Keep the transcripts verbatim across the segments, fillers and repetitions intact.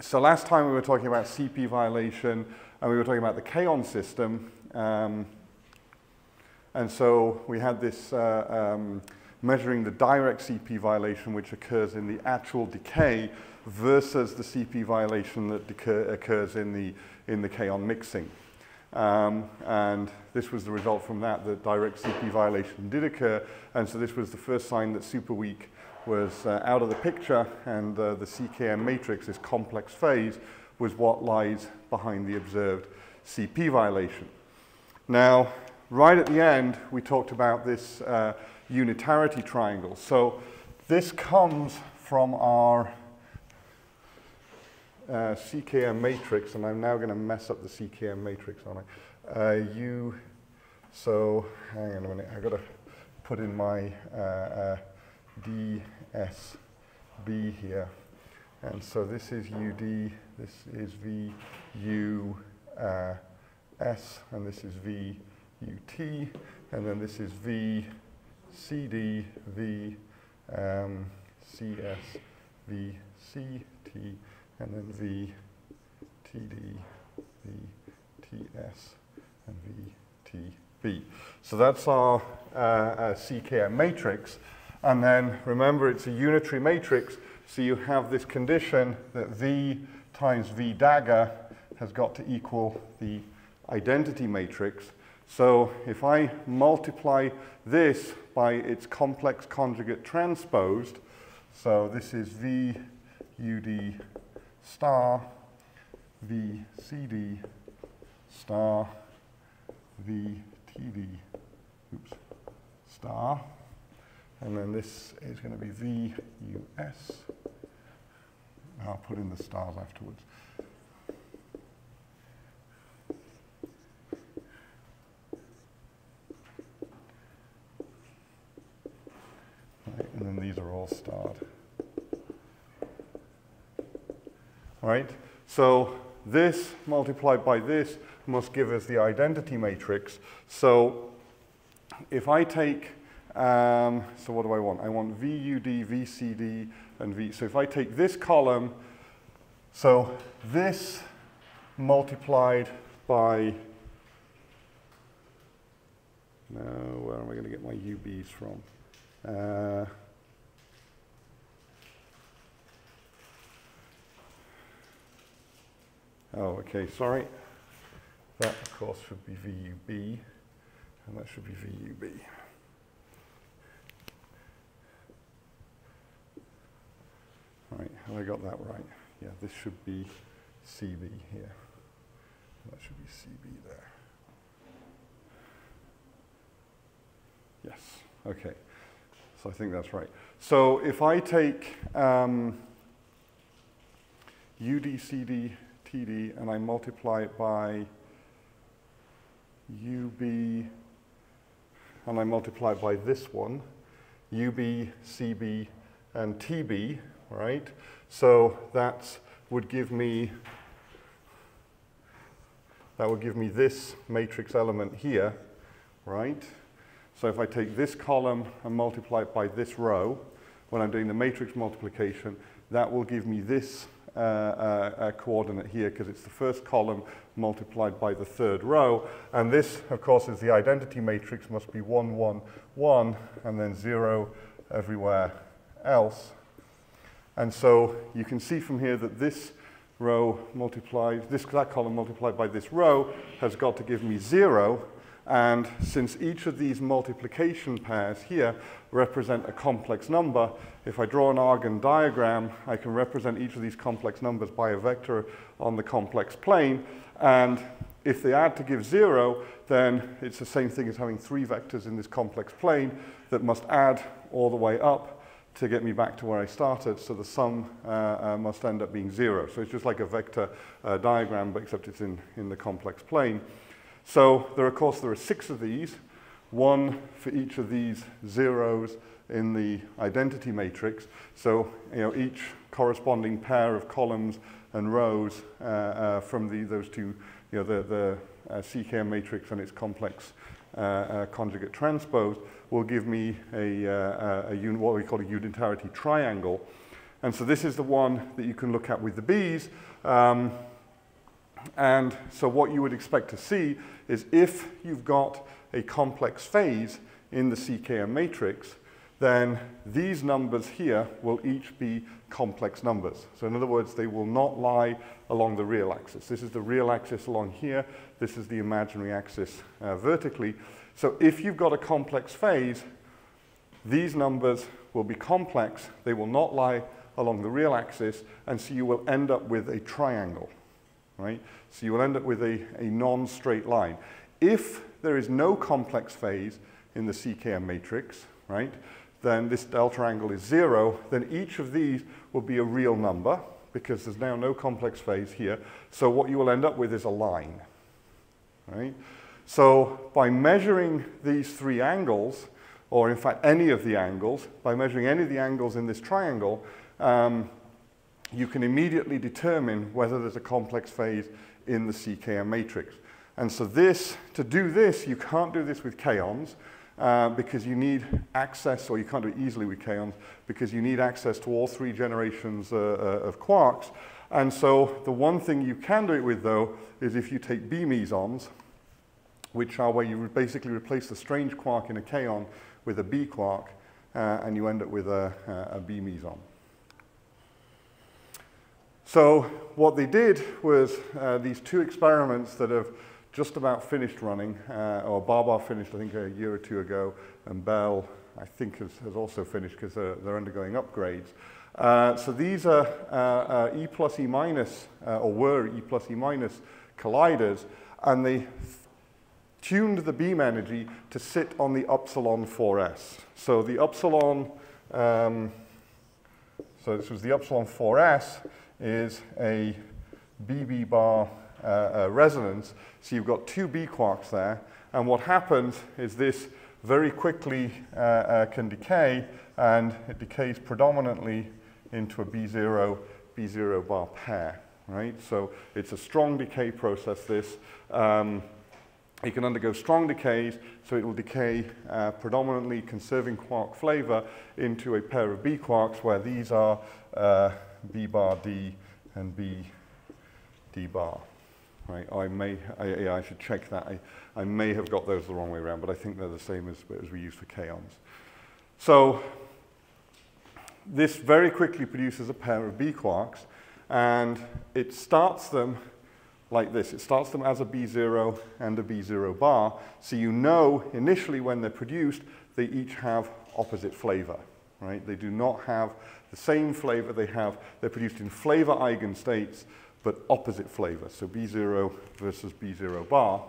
so last time we were talking about C P violation, and we were talking about the kaon system. Um, and so we had this uh, um, measuring the direct C P violation, which occurs in the actual decay, versus the C P violation that occurs in the, in the kaon mixing. Um, and this was the result from that, that direct C P violation did occur, and so this was the first sign that superweak was uh, out of the picture, and uh, the C K M matrix, this complex phase, was what lies behind the observed C P violation. Now, right at the end, we talked about this uh, unitarity triangle. So this comes from our uh, C K M matrix, and I'm now going to mess up the C K M matrix on it. Uh, U, so hang on a minute, I've got to put in my uh, uh, D S B here. And so this is U D, this is V U uh, S, and this is V U T, and then this is V C D, V um, C S, V C T, and then V T D, V T S, and V T B. So that's our uh, uh, C K M matrix. And then remember, it's a unitary matrix, so you have this condition that V times V dagger has got to equal the identity matrix. So if I multiply this by its complex conjugate transposed, so this is V U D star, V C D star, V T D, oops, star, and then this is going to be V U S. I'll put in the stars afterwards. Right, and then these are all starred. All right, so this multiplied by this must give us the identity matrix. So if I take Um, so what do I want? I want V U D, V C D, and V. So if I take this column, so this multiplied by, no, where am I going to get my U Bs from? Uh, oh, okay, sorry. That, of course, should be V U B, and that should be V U B. Right, have I got that right? Yeah, this should be C B here. That should be C B there. Yes, okay. So I think that's right. So if I take um, U D, C D, T D, and I multiply it by U B, and I multiply it by this one, U B, C B, and T B, right? So that would give me, that would give me this matrix element here, right? So if I take this column and multiply it by this row, when I'm doing the matrix multiplication, that will give me this uh, uh, uh, coordinate here, because it's the first column multiplied by the third row. And this, of course, is the identity matrix, must be one, one, one, and then zero everywhere else. And so you can see from here that this row multiplied, this, that column multiplied by this row has got to give me zero. And since each of these multiplication pairs here represent a complex number, if I draw an Argand diagram, I can represent each of these complex numbers by a vector on the complex plane. And if they add to give zero, then it's the same thing as having three vectors in this complex plane that must add all the way up to get me back to where I started, so the sum uh, uh, must end up being zero. So it's just like a vector uh, diagram, but except it's in, in the complex plane. So there, of course, there are six of these, one for each of these zeros in the identity matrix. So you know, each corresponding pair of columns and rows uh, uh, from the, those two, you know, the, the uh, C K M matrix and its complex uh, uh, conjugate transpose will give me a, uh, a un what we call a unitarity triangle. And so this is the one that you can look at with the bees. Um, and so what you would expect to see is if you've got a complex phase in the C K M matrix, then these numbers here will each be complex numbers. So in other words, they will not lie along the real axis. This is the real axis along here. This is the imaginary axis uh, vertically. So if you've got a complex phase, these numbers will be complex. They will not lie along the real axis, and so you will end up with a triangle, right? So you will end up with a, a non-straight line. If there is no complex phase in the C K M matrix, right, then this delta angle is zero, then each of these will be a real number because there's now no complex phase here. So what you will end up with is a line, right? So by measuring these three angles, or in fact any of the angles, by measuring any of the angles in this triangle, um, you can immediately determine whether there's a complex phase in the C K M matrix. And so this, to do this, you can't do this with kaons, Uh, because you need access, or you can't do it easily with kaons, because you need access to all three generations uh, uh, of quarks. And so the one thing you can do it with, though, is if you take B mesons, which are where you basically replace the strange quark in a kaon with a B quark, uh, and you end up with a, a B meson. So what they did was uh, these two experiments that have just about finished running, uh, or Barbar finished I think a year or two ago, and Bell I think has, has also finished because they're, they're undergoing upgrades. Uh, so these are uh, uh, E plus E minus, uh, or were E plus E minus colliders, and they tuned the beam energy to sit on the upsilon four S. So the upsilon, um, so this was the upsilon four S, is a B B bar uh, uh, resonance. So you've got two B quarks there, and what happens is this very quickly uh, uh, can decay, and it decays predominantly into a B zero, B zero bar pair, right? So it's a strong decay process, this. Um, it can undergo strong decays, so it will decay uh, predominantly conserving quark flavor into a pair of B quarks, where these are uh, B bar D and B D bar. Right, I may, I, yeah, I should check that. I, I may have got those the wrong way around, but I think they're the same as, as we use for kaons. So this very quickly produces a pair of B quarks, and it starts them like this. It starts them as a B zero and a B zero bar, so you know initially when they're produced, they each have opposite flavor, right? They do not have the same flavor. They have, they're produced in flavor eigenstates, but opposite flavor, so B zero versus B zero bar.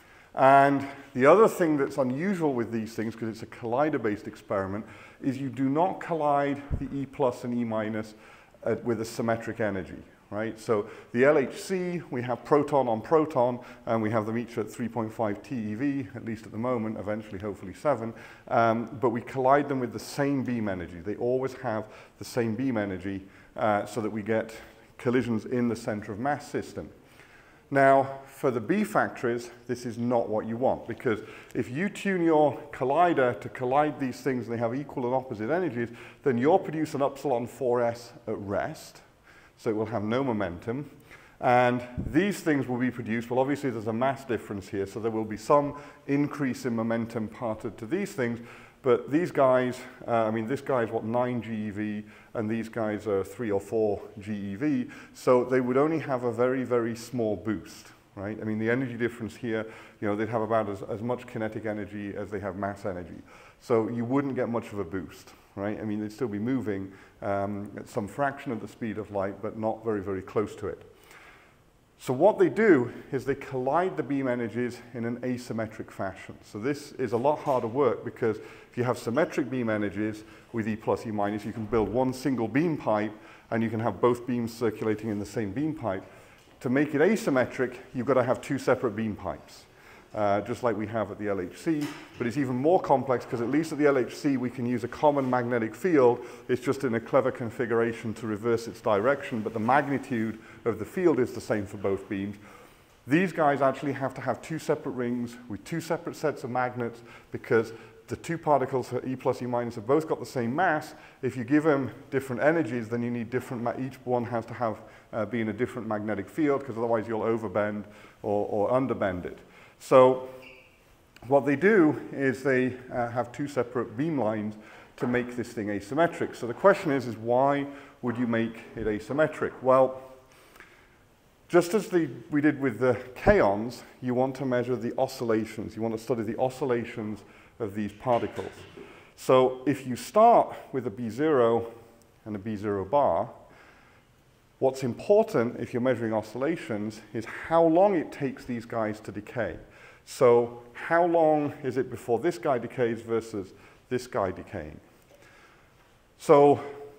And the other thing that's unusual with these things, because it's a collider-based experiment, is you do not collide the E plus and E minus uh, with a symmetric energy, right? So the L H C, we have proton on proton, and we have them each at three point five T E V, at least at the moment, eventually hopefully seven, um, but we collide them with the same beam energy. They always have the same beam energy, uh, so that we get collisions in the center of mass system. Now, for the B factories, this is not what you want, because if you tune your collider to collide these things and they have equal and opposite energies, then you'll produce an upsilon four S at rest, so it will have no momentum. And these things will be produced, well, obviously there's a mass difference here, so there will be some increase in momentum parted to these things, but these guys, uh, I mean, this guy's what, nine G E V, and these guys are three or four G E V, so they would only have a very, very small boost, right? I mean, the energy difference here, you know, they'd have about as, as much kinetic energy as they have mass energy. So you wouldn't get much of a boost, right? I mean, they'd still be moving um, at some fraction of the speed of light, but not very, very close to it. So what they do is they collide the beam energies in an asymmetric fashion. So this is a lot harder work, because if you have symmetric beam energies with E plus E minus, you can build one single beam pipe and you can have both beams circulating in the same beam pipe. To make it asymmetric, you've got to have two separate beam pipes, uh, just like we have at the L H C, but it's even more complex, because at least at the L H C we can use a common magnetic field. It's just in a clever configuration to reverse its direction, but the magnitude of the field is the same for both beams. These guys actually have to have two separate rings with two separate sets of magnets, because the two particles, E plus, E minus, have both got the same mass. If you give them different energies, then you need different, each one has to have, uh, be in a different magnetic field, because otherwise you'll overbend or, or underbend it. So what they do is they uh, have two separate beam lines to make this thing asymmetric. So the question is, is why would you make it asymmetric? Well, just as the, we did with the kaons, you want to measure the oscillations. You want to study the oscillations of these particles. So if you start with a B zero and a B zero bar, what's important if you're measuring oscillations is how long it takes these guys to decay. So how long is it before this guy decays versus this guy decaying? So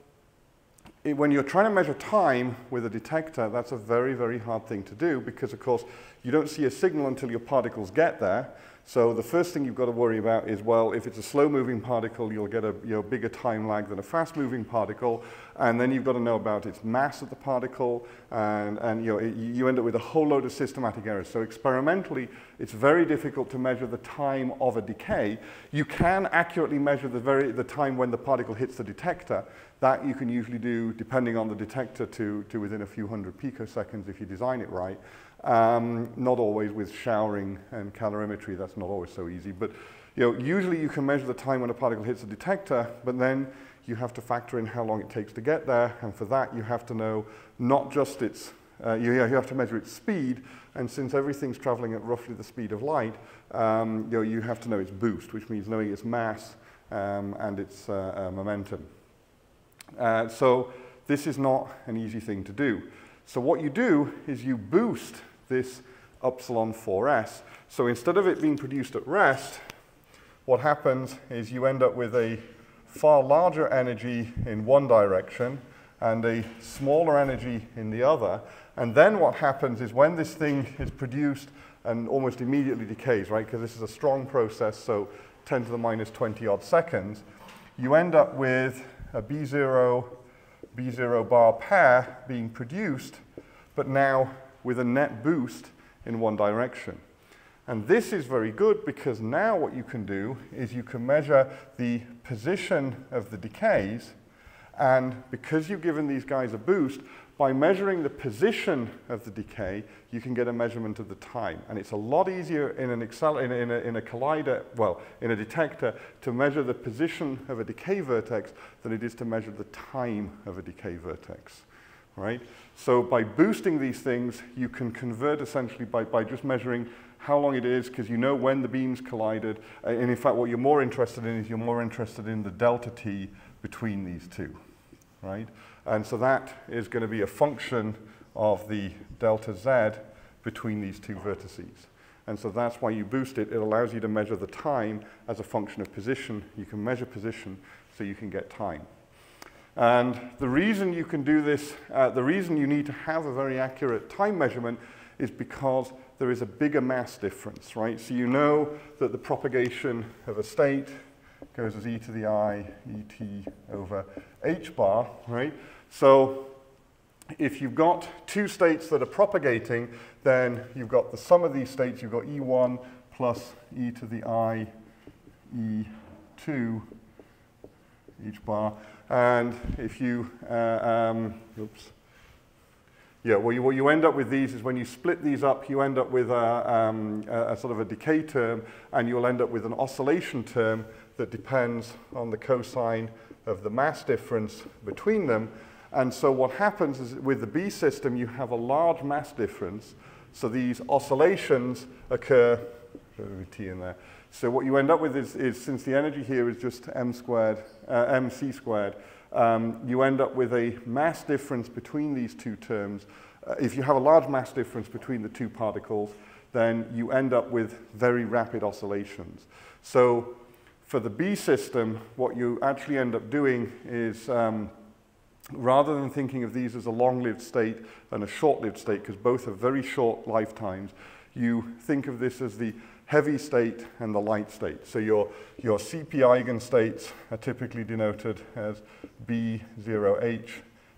it, when you're trying to measure time with a detector, that's a very, very hard thing to do because, of course, you don't see a signal until your particles get there. So the first thing you've got to worry about is, well, if it's a slow-moving particle, you'll get a you know, bigger time lag than a fast-moving particle. And then you've got to know about its mass of the particle. And, and you, know, it, you end up with a whole load of systematic errors. So experimentally, it's very difficult to measure the time of a decay. You can accurately measure the, very, the time when the particle hits the detector. That you can usually do, depending on the detector, to, to within a few hundred picoseconds if you design it right. Um, not always with showering and calorimetry, that's not always so easy. But you know, usually you can measure the time when a particle hits a detector, but then you have to factor in how long it takes to get there. And for that, you have to know not just its, uh, you, you have to measure its speed. And since everything's traveling at roughly the speed of light, um, you know, you have to know its boost, which means knowing its mass um, and its uh, uh, momentum. Uh, so this is not an easy thing to do. So what you do is you boost this epsilon four S. So instead of it being produced at rest, what happens is you end up with a far larger energy in one direction and a smaller energy in the other. And then what happens is when this thing is produced and almost immediately decays, right, because this is a strong process, so ten to the minus twenty odd seconds, you end up with a B zero, B zero bar pair being produced, but now with a net boost in one direction. And this is very good because now what you can do is you can measure the position of the decays, and because you've given these guys a boost, by measuring the position of the decay, you can get a measurement of the time. And it's a lot easier in, an accel in, a, in, a, in a collider, well, in a detector, to measure the position of a decay vertex than it is to measure the time of a decay vertex. Right? So by boosting these things, you can convert essentially by, by just measuring how long it is, because you know when the beams collided. And in fact, what you're more interested in is you're more interested in the delta t between these two. Right? And so that is going to be a function of the delta z between these two vertices. And so that's why you boost it. It allows you to measure the time as a function of position. You can measure position so you can get time. And the reason you can do this, uh, the reason you need to have a very accurate time measurement is because there is a bigger mass difference, right? So you know that the propagation of a state goes as e to the I, et over h bar, right? So if you've got two states that are propagating, then you've got the sum of these states, you've got E one plus e to the I, E two, each bar. And if you, uh, um, oops. Yeah, well, you, what you end up with these is when you split these up, you end up with a, um, a, a sort of a decay term, and you'll end up with an oscillation term that depends on the cosine of the mass difference between them. And so what happens is with the B system, you have a large mass difference. So these oscillations occur, T in there. So what you end up with is, is since the energy here is just m squared, uh, mc squared, um, you end up with a mass difference between these two terms. Uh, if you have a large mass difference between the two particles, then you end up with very rapid oscillations. So for the B system, what you actually end up doing is, um, rather than thinking of these as a long-lived state and a short-lived state, because both have very short lifetimes, you think of this as the heavy state and the light state. So your, your C P eigenstates are typically denoted as B zero H,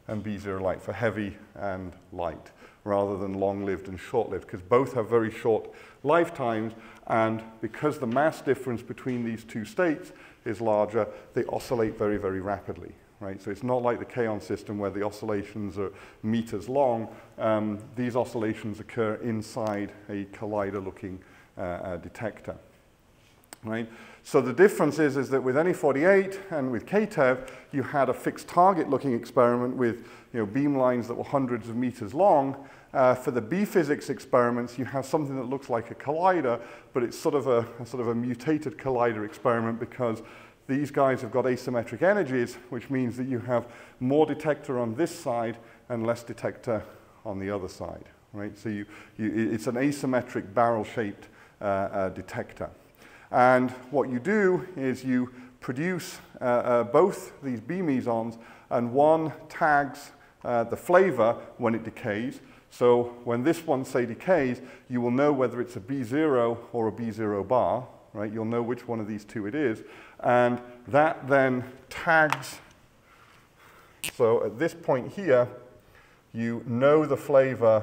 and B zero light, for heavy and light, rather than long-lived and short-lived, because both have very short lifetimes, and because the mass difference between these two states is larger, they oscillate very, very rapidly. Right? So it's not like the kaon system where the oscillations are meters long. Um, these oscillations occur inside a collider-looking uh, uh, detector. Right? So the difference is, is that with N E forty-eight and with K T E V, you had a fixed target-looking experiment with you know, beam lines that were hundreds of meters long. Uh, for the B-physics experiments, you have something that looks like a collider, but it's sort of a, a sort of a mutated collider experiment because these guys have got asymmetric energies, which means that you have more detector on this side and less detector on the other side, right? So you, you, it's an asymmetric barrel-shaped uh, uh, detector. And what you do is you produce uh, uh, both these B mesons, and one tags uh, the flavor when it decays. So when this one, say, decays, you will know whether it's a B zero or a B zero bar, right? You'll know which one of these two it is. And that then tags, so at this point here, you know the flavor,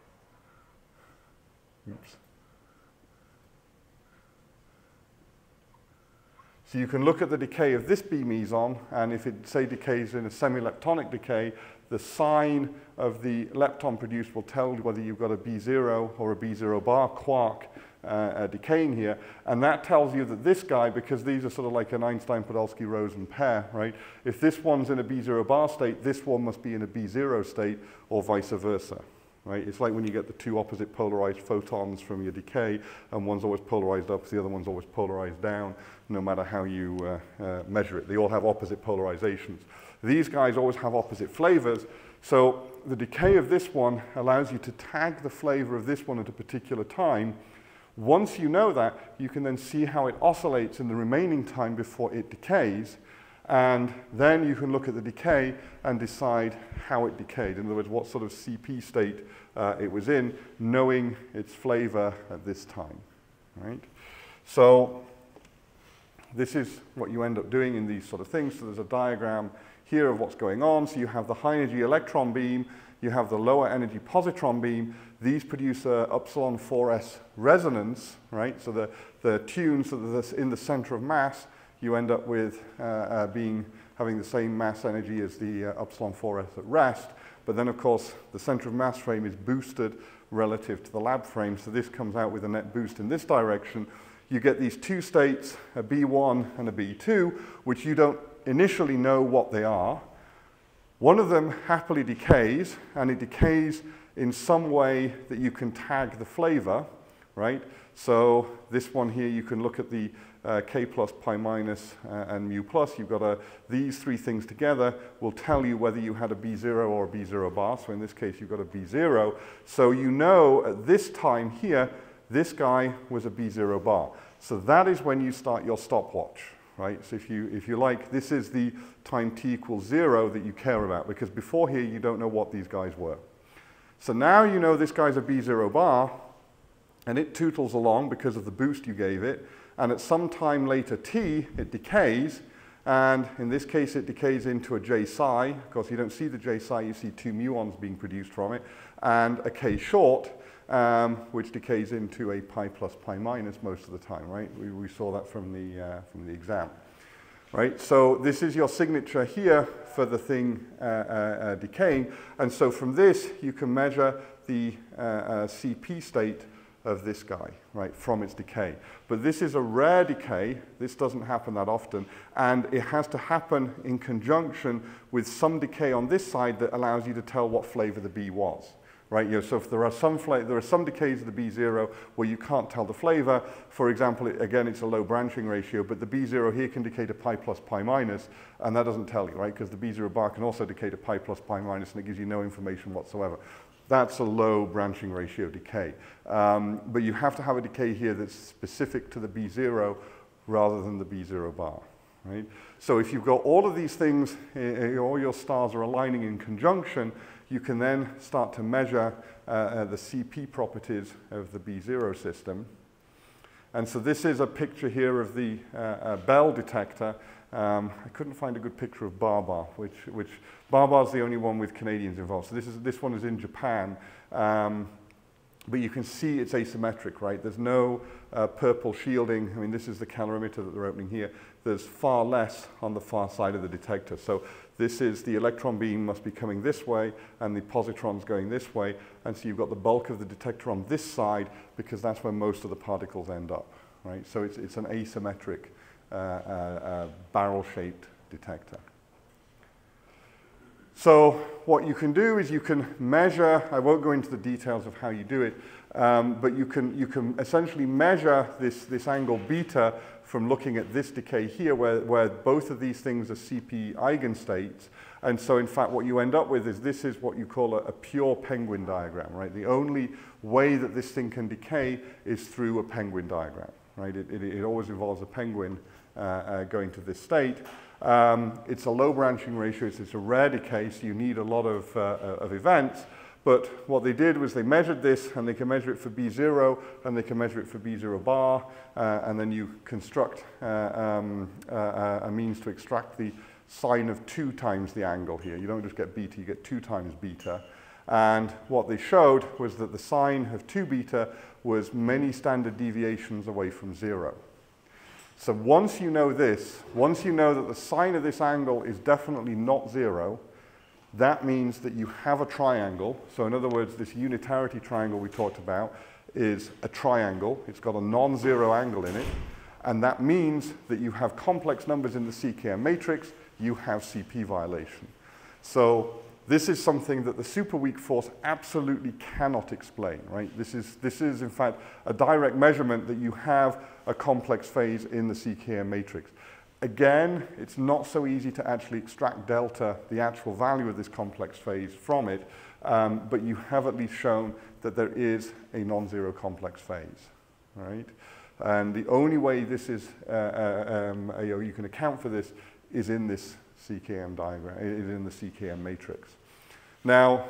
oops. So you can look at the decay of this B meson, and if it, say, decays in a semi-leptonic decay, the sign of the lepton produced will tell you whether you've got a B zero or a B zero bar quark uh, uh, decaying here. And that tells you that this guy, because these are sort of like an Einstein-Podolsky-Rosen pair, right? If this one's in a B zero bar state, this one must be in a B zero state, or vice versa. Right? It's like when you get the two opposite polarized photons from your decay, and one's always polarized up, the other one's always polarized down, no matter how you uh, uh, measure it. They all have opposite polarizations. These guys always have opposite flavors, so the decay of this one allows you to tag the flavor of this one at a particular time. Once you know that, you can then see how it oscillates in the remaining time before it decays, and then you can look at the decay and decide how it decayed. In other words, what sort of C P state uh, it was in, knowing its flavor at this time, right? So this is what you end up doing in these sort of things. So there's a diagram here of what's going on. So you have the high energy electron beam, you have the lower energy positron beam. These produce a epsilon four S resonance, right? So the, the tunes that are in the center of mass, you end up with uh, uh, being, having the same mass energy as the uh, epsilon four S at rest. But then, of course, the center of mass frame is boosted relative to the lab frame. So this comes out with a net boost in this direction. You get these two states, a B one and a B two, which you don't initially know what they are. One of them happily decays, and it decays in some way that you can tag the flavor, right? So this one here, you can look at the uh, K plus, pi minus, uh, and mu plus. You've got a, these three things together will tell you whether you had a B zero or a B zero bar. So in this case, you've got a B zero. So you know at this time here, this guy was a B zero bar. So that is when you start your stopwatch, right? So if you, if you like, this is the time t equals zero that you care about, because before here, you don't know what these guys were. So now you know this guy's a B zero bar, and it tootles along because of the boost you gave it, and at some time later t, it decays, and in this case, it decays into a J psi. Of course, you don't see the J psi, you see two muons being produced from it, and a K short, um, which decays into a pi plus, pi minus most of the time, right? We, we saw that from the, uh, from the exam, right? So this is your signature here for the thing uh, uh, uh, decaying, and so from this, you can measure the uh, uh, C P state of this guy, right, from its decay. But this is a rare decay. This doesn't happen that often, and it has to happen in conjunction with some decay on this side that allows you to tell what flavor the B was, right? You know, so if there are some there are some decays of the B zero where you can't tell the flavor. For example, it, again, it's a low branching ratio, but the B zero here can decay to pi plus, pi minus, and that doesn't tell you, right? Because the B zero bar can also decay to pi plus, pi minus, and it gives you no information whatsoever. That's a low branching ratio decay. Um, but you have to have a decay here that's specific to the B zero rather than the B zero bar, right? So if you've got all of these things, uh, all your stars are aligning in conjunction, you can then start to measure uh, uh, the C P properties of the B zero system. And so this is a picture here of the uh, uh, Bell detector. Um, I couldn't find a good picture of Barbar, which, which Barbar's the only one with Canadians involved. So this, is, this one is in Japan. Um, but you can see it's asymmetric, right? There's no uh, purple shielding. I mean, this is the calorimeter that they're opening here. There's far less on the far side of the detector. So this is the electron beam must be coming this way and the positron's going this way. And so you've got the bulk of the detector on this side because that's where most of the particles end up, right? So it's, it's an asymmetric uh, uh, uh, barrel-shaped detector. So what you can do is you can measure, I won't go into the details of how you do it, um, but you can, you can essentially measure this, this angle beta from looking at this decay here where, where both of these things are C P eigenstates. And so in fact what you end up with is this is what you call a, a pure penguin diagram, right? The only way that this thing can decay is through a penguin diagram, right? It, it, it always involves a penguin uh, uh, going to this state. Um, it's a low branching ratio, it's, it's a rare decay, so you need a lot of, uh, of events. But what they did was they measured this, and they can measure it for B zero, and they can measure it for B zero bar, uh, and then you construct uh, um, uh, a means to extract the sine of two times the angle here. You don't just get beta, you get two times beta. And what they showed was that the sine of two beta was many standard deviations away from zero. So once you know this, once you know that the sine of this angle is definitely not zero, that means that you have a triangle. So in other words, this unitarity triangle we talked about is a triangle. It's got a non-zero angle in it. And that means that you have complex numbers in the C K M matrix, you have C P violation. So this is something that the super weak force absolutely cannot explain, right? This is, this is in fact a direct measurement that you have a complex phase in the C K M matrix. Again, it's not so easy to actually extract delta, the actual value of this complex phase, from it, um, but you have at least shown that there is a non-zero complex phase, right? And the only way this is, uh, uh, um, you know, you can account for this is in this C K M diagram, is in the C K M matrix. Now,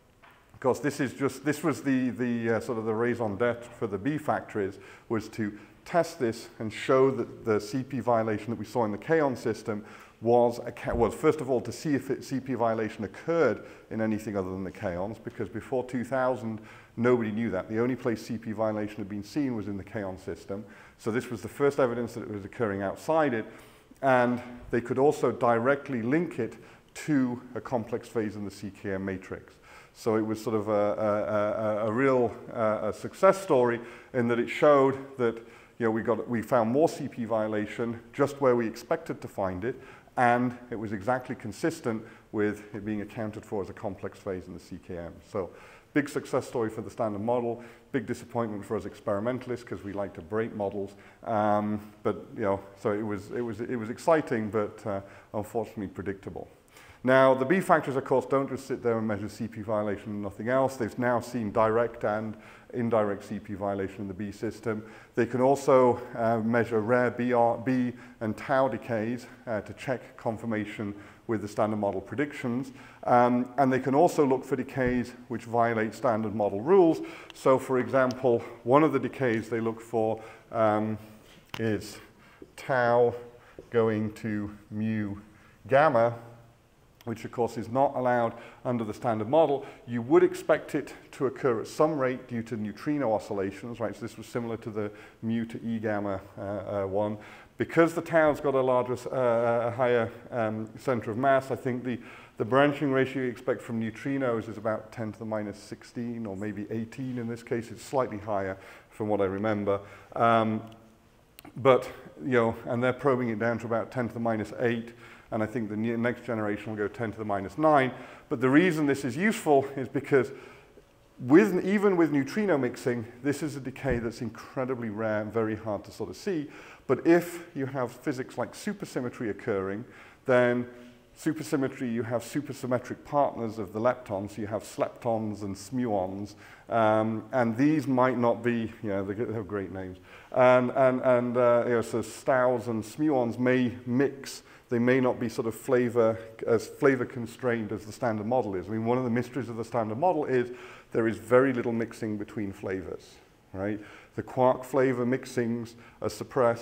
of course, this is just, this was the, the uh, sort of the raison d'etre for the B factories, was to test this and show that the C P violation that we saw in the kaon system was, a, was first of all, to see if it, C P violation occurred in anything other than the kaons, because before two thousand, nobody knew that. The only place C P violation had been seen was in the kaon system. So this was the first evidence that it was occurring outside it, and they could also directly link it to a complex phase in the C K M matrix. So it was sort of a, a, a, a real uh, a success story in that it showed that, you know, we, got, we found more C P violation just where we expected to find it, and it was exactly consistent with it being accounted for as a complex phase in the C K M. So big success story for the standard model, big disappointment for us experimentalists because we like to break models. Um, but, you know, so it was, it was, it was exciting, but uh, unfortunately predictable. Now, the B factors, of course, don't just sit there and measure C P violation and nothing else. They've now seen direct and indirect C P violation in the B system. They can also uh, measure rare B, R, B and tau decays uh, to check confirmation with the standard model predictions. Um, and they can also look for decays which violate standard model rules. So, for example, one of the decays they look for um, is tau going to mu gamma, which of course is not allowed under the standard model. You would expect it to occur at some rate due to neutrino oscillations, right? So this was similar to the mu to E gamma uh, uh, one. Because the tau's got a larger, uh, a higher um, center of mass, I think the, the branching ratio you expect from neutrinos is about ten to the minus sixteen or maybe eighteen in this case. It's slightly higher from what I remember. Um, but, you know, and they're probing it down to about ten to the minus eight. And I think the next generation will go ten to the minus nine. But the reason this is useful is because with, even with neutrino mixing, this is a decay that's incredibly rare and very hard to sort of see. But if you have physics like supersymmetry occurring, then supersymmetry, you have supersymmetric partners of the leptons. So you have sleptons and smuons. Um, and these might not be, you know, they have great names. And, and, and uh, you know, so staus and smuons may mix. They may not be sort of flavor, as flavor constrained as the standard model is. I mean, one of the mysteries of the standard model is there is very little mixing between flavors, right? The quark flavor mixings are suppressed.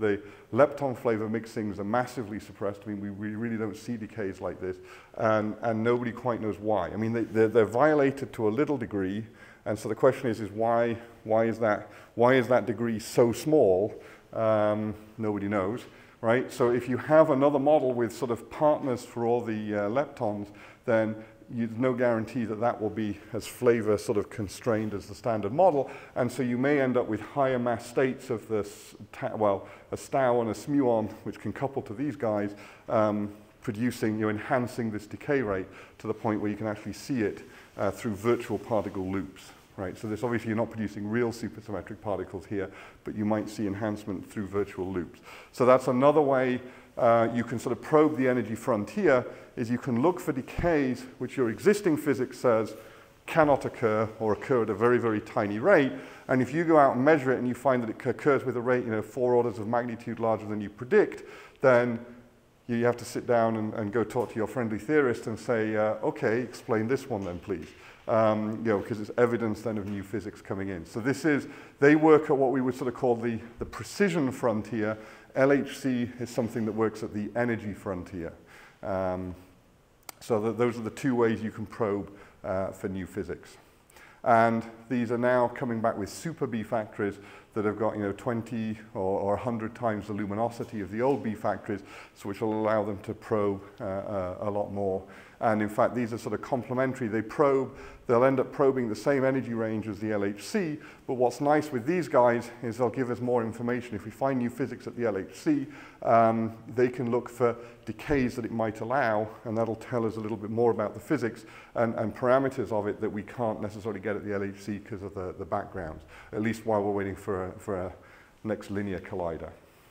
The lepton flavor mixings are massively suppressed. I mean, we, we really don't see decays like this, and, and nobody quite knows why. I mean, they, they're, they're violated to a little degree, and so the question is, is why, why, is, that, why is that degree so small? Um, nobody knows, right? So if you have another model with sort of partners for all the uh, leptons, then there's no guarantee that that will be as flavor sort of constrained as the standard model, and so you may end up with higher mass states of this, well, a stau and a smuon, which can couple to these guys, um, producing, you know, enhancing this decay rate to the point where you can actually see it uh, through virtual particle loops, right? So this obviously you're not producing real supersymmetric particles here, but you might see enhancement through virtual loops. So that's another way uh, you can sort of probe the energy frontier, is you can look for decays which your existing physics says cannot occur or occur at a very, very tiny rate. And if you go out and measure it and you find that it occurs with a rate, you know, four orders of magnitude larger than you predict, then you have to sit down and, and go talk to your friendly theorist and say, uh, okay, explain this one then, please. Um, you know, because it's evidence then of new physics coming in. So this is, they work at what we would sort of call the, the precision frontier. L H C is something that works at the energy frontier. Um, so that those are the two ways you can probe uh, for new physics. And these are now coming back with super B factories that have got, you know, twenty or, or one hundred times the luminosity of the old B factories, so which will allow them to probe uh, uh, a lot more. And in fact, these are sort of complementary. They probe, they'll end up probing the same energy range as the L H C, but what's nice with these guys is they'll give us more information. If we find new physics at the L H C, um, they can look for decays that it might allow, and that'll tell us a little bit more about the physics and, and parameters of it that we can't necessarily get at the L H C because of the, the backgrounds, at least while we're waiting for a, for a next linear collider.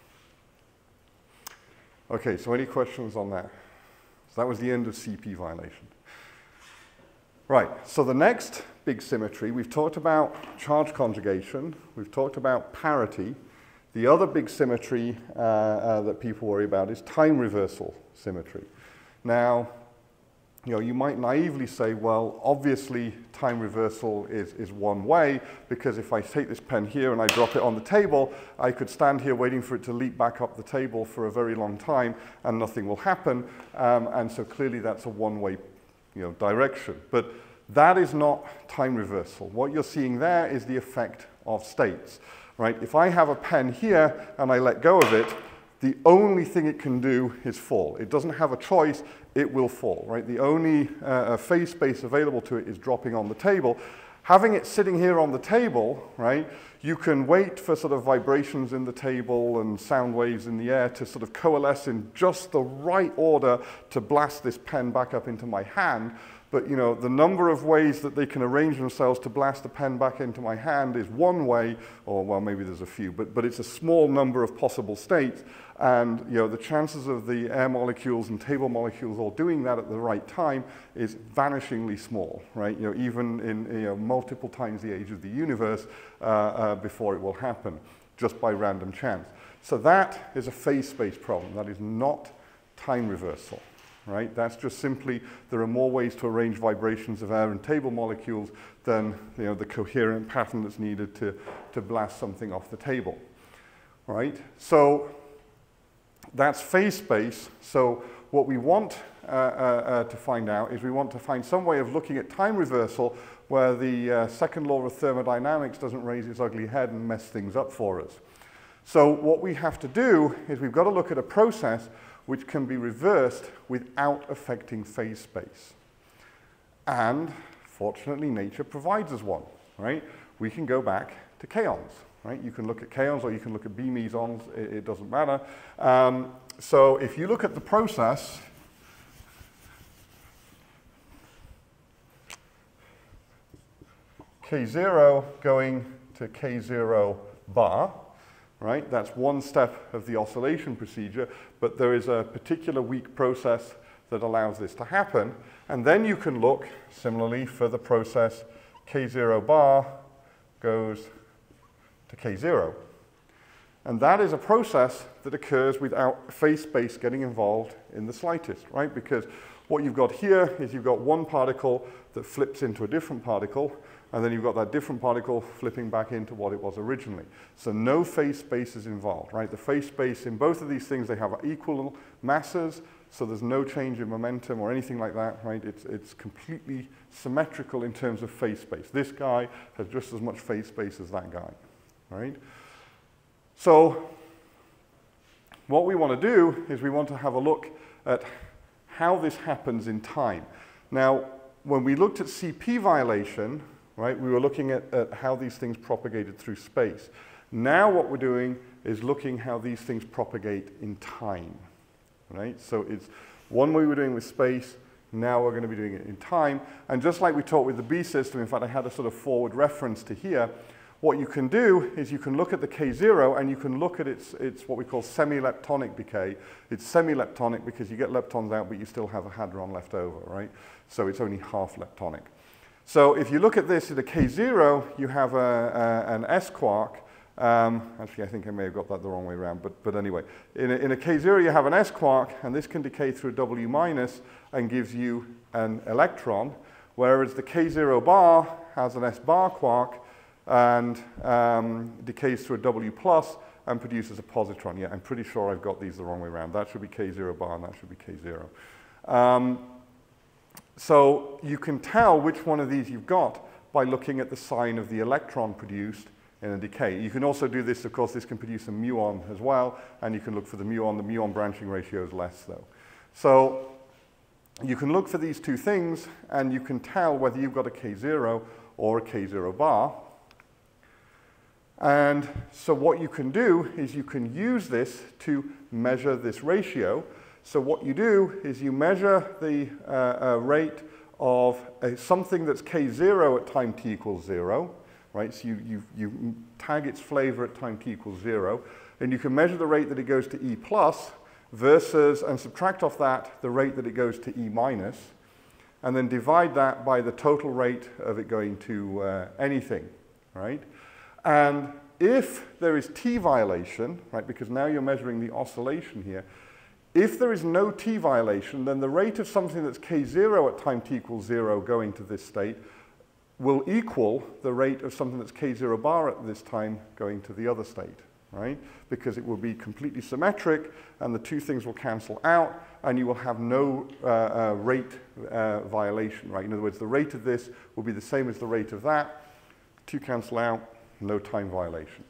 Okay, so any questions on that? So that was the end of C P violation. Right, so the next big symmetry, we've talked about charge conjugation, we've talked about parity. The other big symmetry uh, uh, that people worry about is time reversal symmetry. Now, you know, you might naively say, well, obviously time reversal is, is one way, because if I take this pen here and I drop it on the table, I could stand here waiting for it to leap back up the table for a very long time and nothing will happen. Um, and so clearly that's a one-way, you know, direction. But that is not time reversal. What you're seeing there is the effect of states, right? If I have a pen here and I let go of it, the only thing it can do is fall. It doesn't have a choice, it will fall, right? The only uh, phase space available to it is dropping on the table. Having it sitting here on the table, right, you can wait for sort of vibrations in the table and sound waves in the air to sort of coalesce in just the right order to blast this pen back up into my hand. But, you know, the number of ways that they can arrange themselves to blast the pen back into my hand is one way, or, well, maybe there's a few, but, but it's a small number of possible states. And, you know, the chances of the air molecules and table molecules all doing that at the right time is vanishingly small, right? You know, even in, you know, multiple times the age of the universe uh, uh, before it will happen, just by random chance. So that is a phase space problem. That is not time reversal. Right? That's just simply, there are more ways to arrange vibrations of air and table molecules than, you know, the coherent pattern that's needed to, to blast something off the table. Right? So that's phase space. So what we want uh, uh, uh, to find out is we want to find some way of looking at time reversal where the uh, second law of thermodynamics doesn't raise its ugly head and mess things up for us. So what we have to do is we've got to look at a process which can be reversed without affecting phase space. And fortunately, nature provides us one, right? We can go back to kaons, right? You can look at kaons or you can look at B mesons, it, it doesn't matter. Um, so if you look at the process, K zero going to K zero bar, right? That's one step of the oscillation procedure, but there is a particular weak process that allows this to happen. And then you can look, similarly, for the process K zero bar goes to K zero. And that is a process that occurs without phase space getting involved in the slightest, right? Because what you've got here is you've got one particle that flips into a different particle, and then you've got that different particle flipping back into what it was originally. So no phase space is involved, right? The phase space in both of these things, they have equal masses, so there's no change in momentum or anything like that, right? It's, it's completely symmetrical in terms of phase space. This guy has just as much phase space as that guy, right? So what we want to do is we want to have a look at how this happens in time. Now, when we looked at C P violation, right, we were looking at, at how these things propagated through space. Now what we're doing is looking how these things propagate in time, right? So it's one way we're doing with space, now we're going to be doing it in time. And just like we taught with the B system, in fact, I had a sort of forward reference to here, what you can do is you can look at the K zero and you can look at its, its what we call semi-leptonic decay. It's semi-leptonic because you get leptons out, but you still have a hadron left over, right? So it's only half leptonic. So if you look at this at a K zero, you have a, a, an S quark. Um, actually, I think I may have got that the wrong way around, but, but anyway. In a, in a K zero, you have an S quark, and this can decay through a W minus and gives you an electron, whereas the K zero bar has an S bar quark, and um, decays through a W plus and produces a positron. Yeah, I'm pretty sure I've got these the wrong way around. That should be K zero bar and that should be K zero. Um, so you can tell which one of these you've got by looking at the sign of the electron produced in a decay. You can also do this, of course, this can produce a muon as well, and you can look for the muon. The muon branching ratio is less though. So you can look for these two things and you can tell whether you've got a K zero or a K zero bar. And so what you can do is you can use this to measure this ratio. So what you do is you measure the uh, uh, rate of a, something that's K zero at time t equals zero, right? So you, you, you tag its flavor at time t equals zero, and you can measure the rate that it goes to E plus versus, and subtract off that the rate that it goes to E minus, and then divide that by the total rate of it going to uh, anything, right? And if there is T violation, right, because now you're measuring the oscillation here, if there is no T violation, then the rate of something that's K zero at time t equals zero going to this state will equal the rate of something that's K zero bar at this time going to the other state, right? Because it will be completely symmetric and the two things will cancel out and you will have no uh, uh, rate uh, violation, right? In other words, the rate of this will be the same as the rate of that. Two cancel out. No time violation.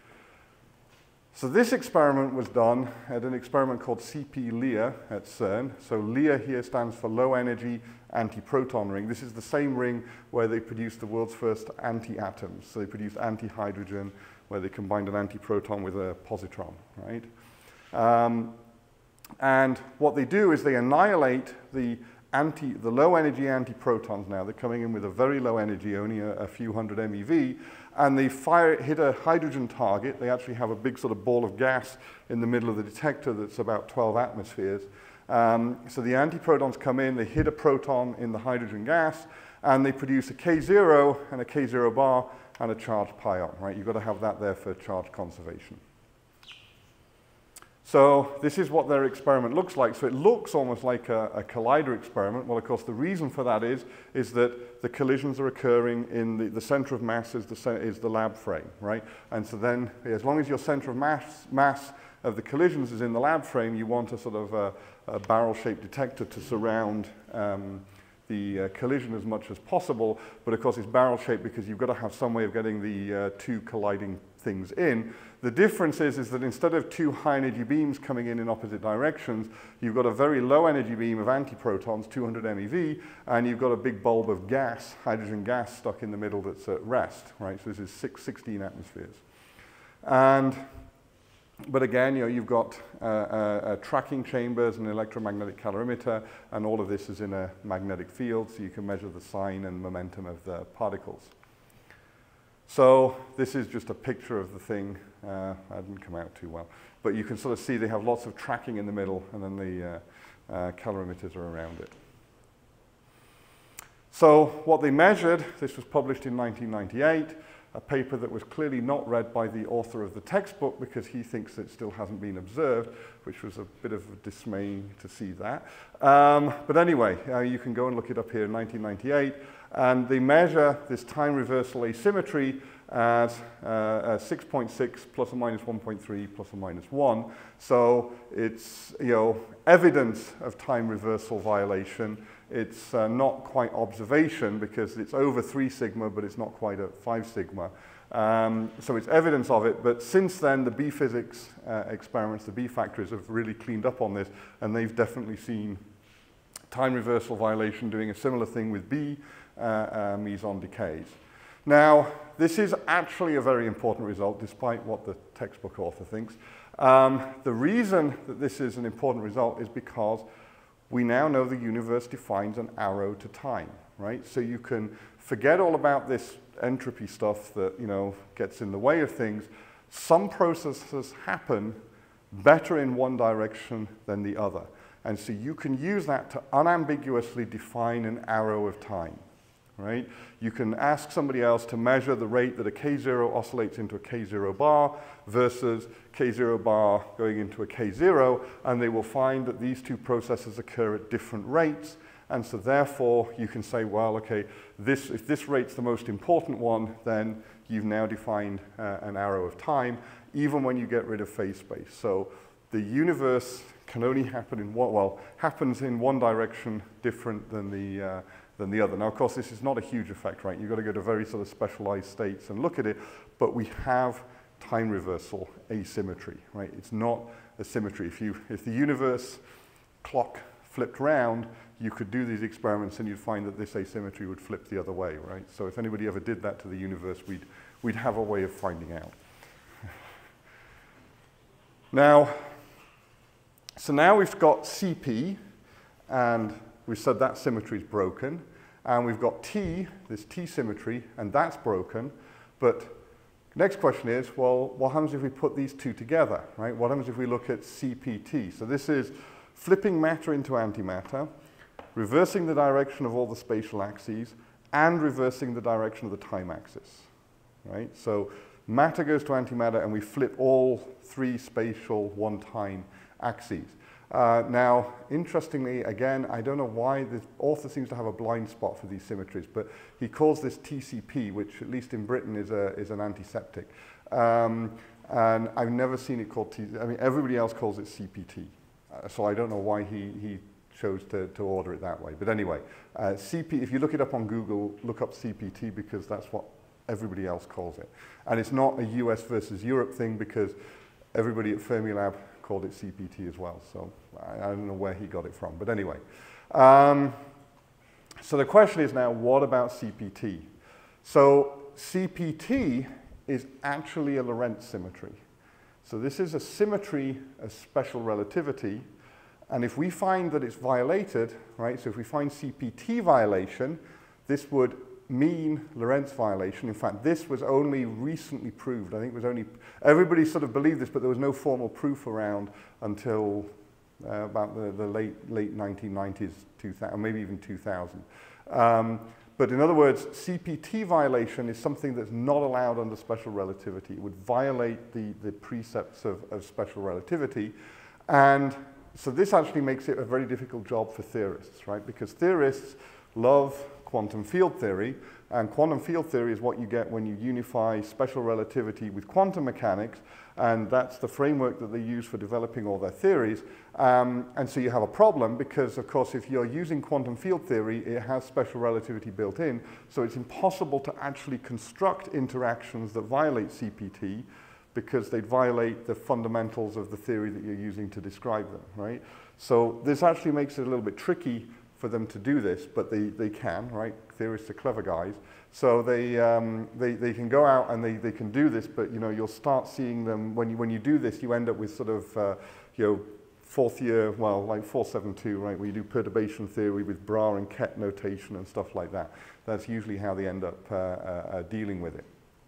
So this experiment was done at an experiment called C P L I A at CERN. So L I A here stands for low energy antiproton ring. This is the same ring where they produced the world's first anti-atoms. So they produced anti-hydrogen where they combined an antiproton with a positron, right? Um, and what they do is they annihilate the Anti, the low energy antiprotons now. They're coming in with a very low energy, only a, a few hundred MeV, and they fire, hit a hydrogen target. They actually have a big sort of ball of gas in the middle of the detector that's about twelve atmospheres. Um, so the antiprotons come in, they hit a proton in the hydrogen gas, and they produce a K zero and a K zero bar and a charged pion, right? You've got to have that there for charge conservation. So this is what their experiment looks like. So it looks almost like a, a collider experiment. Well, of course, the reason for that is, is that the collisions are occurring in the, the center of mass is the, is the lab frame, right? And so then, as long as your center of mass, mass of the collisions is in the lab frame, you want a sort of a, a barrel-shaped detector to surround um, the uh, collision as much as possible. But of course, it's barrel-shaped because you've got to have some way of getting the uh, two colliding things in. The difference is, is that instead of two high-energy beams coming in in opposite directions, you've got a very low-energy beam of antiprotons, two hundred MeV, and you've got a big bulb of gas, hydrogen gas, stuck in the middle that's at rest, right? So this is six, sixteen atmospheres. And, but again, you know, you've got uh, uh, uh, tracking chambers and electromagnetic calorimeter, and all of this is in a magnetic field, so you can measure the sign and momentum of the particles. So this is just a picture of the thing. Uh, that didn't come out too well. But you can sort of see they have lots of tracking in the middle, and then the uh, uh, calorimeters are around it. So what they measured, this was published in nineteen ninety-eight, a paper that was clearly not read by the author of the textbook because he thinks it still hasn't been observed, which was a bit of a dismay to see that. Um, but anyway, uh, you can go and look it up here in nineteen ninety-eight. And they measure this time reversal asymmetry as uh, six point six plus or minus one point three plus or minus one. So it's, you know, evidence of time reversal violation. It's uh, not quite observation because it's over three sigma, but it's not quite at five sigma. Um, so it's evidence of it, but since then the B physics uh, experiments, the B factories have really cleaned up on this, and they've definitely seen time reversal violation doing a similar thing with B uh, uh, meson decays. Now, this is actually a very important result, despite what the textbook author thinks. Um, the reason that this is an important result is because we now know the universe defines an arrow to time, right? So you can forget all about this entropy stuff that, you know, gets in the way of things. Some processes happen better in one direction than the other. And so you can use that to unambiguously define an arrow of time, right? You can ask somebody else to measure the rate that a K zero oscillates into a K zero bar versus K zero bar going into a K zero, and they will find that these two processes occur at different rates. And so therefore, you can say, well, okay, this, if this rate's the most important one, then you've now defined uh, an arrow of time, even when you get rid of phase space. So the universe can only happen in one, well, happens in one direction different than the, uh, than the other. Now, of course, this is not a huge effect, right? You've got to go to very sort of specialized states and look at it, but we have time reversal asymmetry, right? It's not a symmetry. If, you, if the universe clock flipped round, you could do these experiments and you'd find that this asymmetry would flip the other way, right? So if anybody ever did that to the universe, we'd, we'd have a way of finding out. Now, so now we've got C P, and we've said that symmetry is broken, and we've got T, this T symmetry, and that's broken, but next question is, well, what happens if we put these two together, right? What happens if we look at C P T? So this is flipping matter into antimatter, reversing the direction of all the spatial axes, and reversing the direction of the time axis, right? So matter goes to antimatter, and we flip all three spatial one-time axes. Uh, now, interestingly, again, I don't know why the author seems to have a blind spot for these symmetries, but he calls this T C P, which at least in Britain is, a, is an antiseptic. Um, and I've never seen it called T, I mean, everybody else calls it C P T. Uh, so I don't know why he, he chose to, to order it that way. But anyway, uh, C P, if you look it up on Google, look up C P T because that's what everybody else calls it. And it's not a U S versus Europe thing because everybody at Fermilab called it C P T as well. So I, I don't know where he got it from. But anyway, um, so the question is now, what about C P T? So C P T is actually a Lorentz symmetry. So this is a symmetry of special relativity. And if we find that it's violated, right, so if we find C P T violation, this would mean Lorentz violation. In fact, this was only recently proved. I think it was only, everybody sort of believed this, but there was no formal proof around until uh, about the, the late, late nineteen nineties, two thousand, maybe even two thousand. Um, but in other words, C P T violation is something that's not allowed under special relativity. It would violate the, the precepts of, of special relativity. And so this actually makes it a very difficult job for theorists, right? Because theorists love quantum field theory, and quantum field theory is what you get when you unify special relativity with quantum mechanics, and that's the framework that they use for developing all their theories. Um, and so you have a problem because, of course, if you're using quantum field theory, it has special relativity built in, so it's impossible to actually construct interactions that violate C P T because they'd violate the fundamentals of the theory that you're using to describe them, right? So this actually makes it a little bit tricky for them to do this, but they, they can, right? Theorists are clever guys. So they, um, they, they can go out and they, they can do this, but you know, you'll start seeing them, when you, when you do this, you end up with sort of, uh, you know, fourth year, well, like four seventy-two, right, where you do perturbation theory with bra and ket notation and stuff like that. That's usually how they end up uh, uh, dealing with it.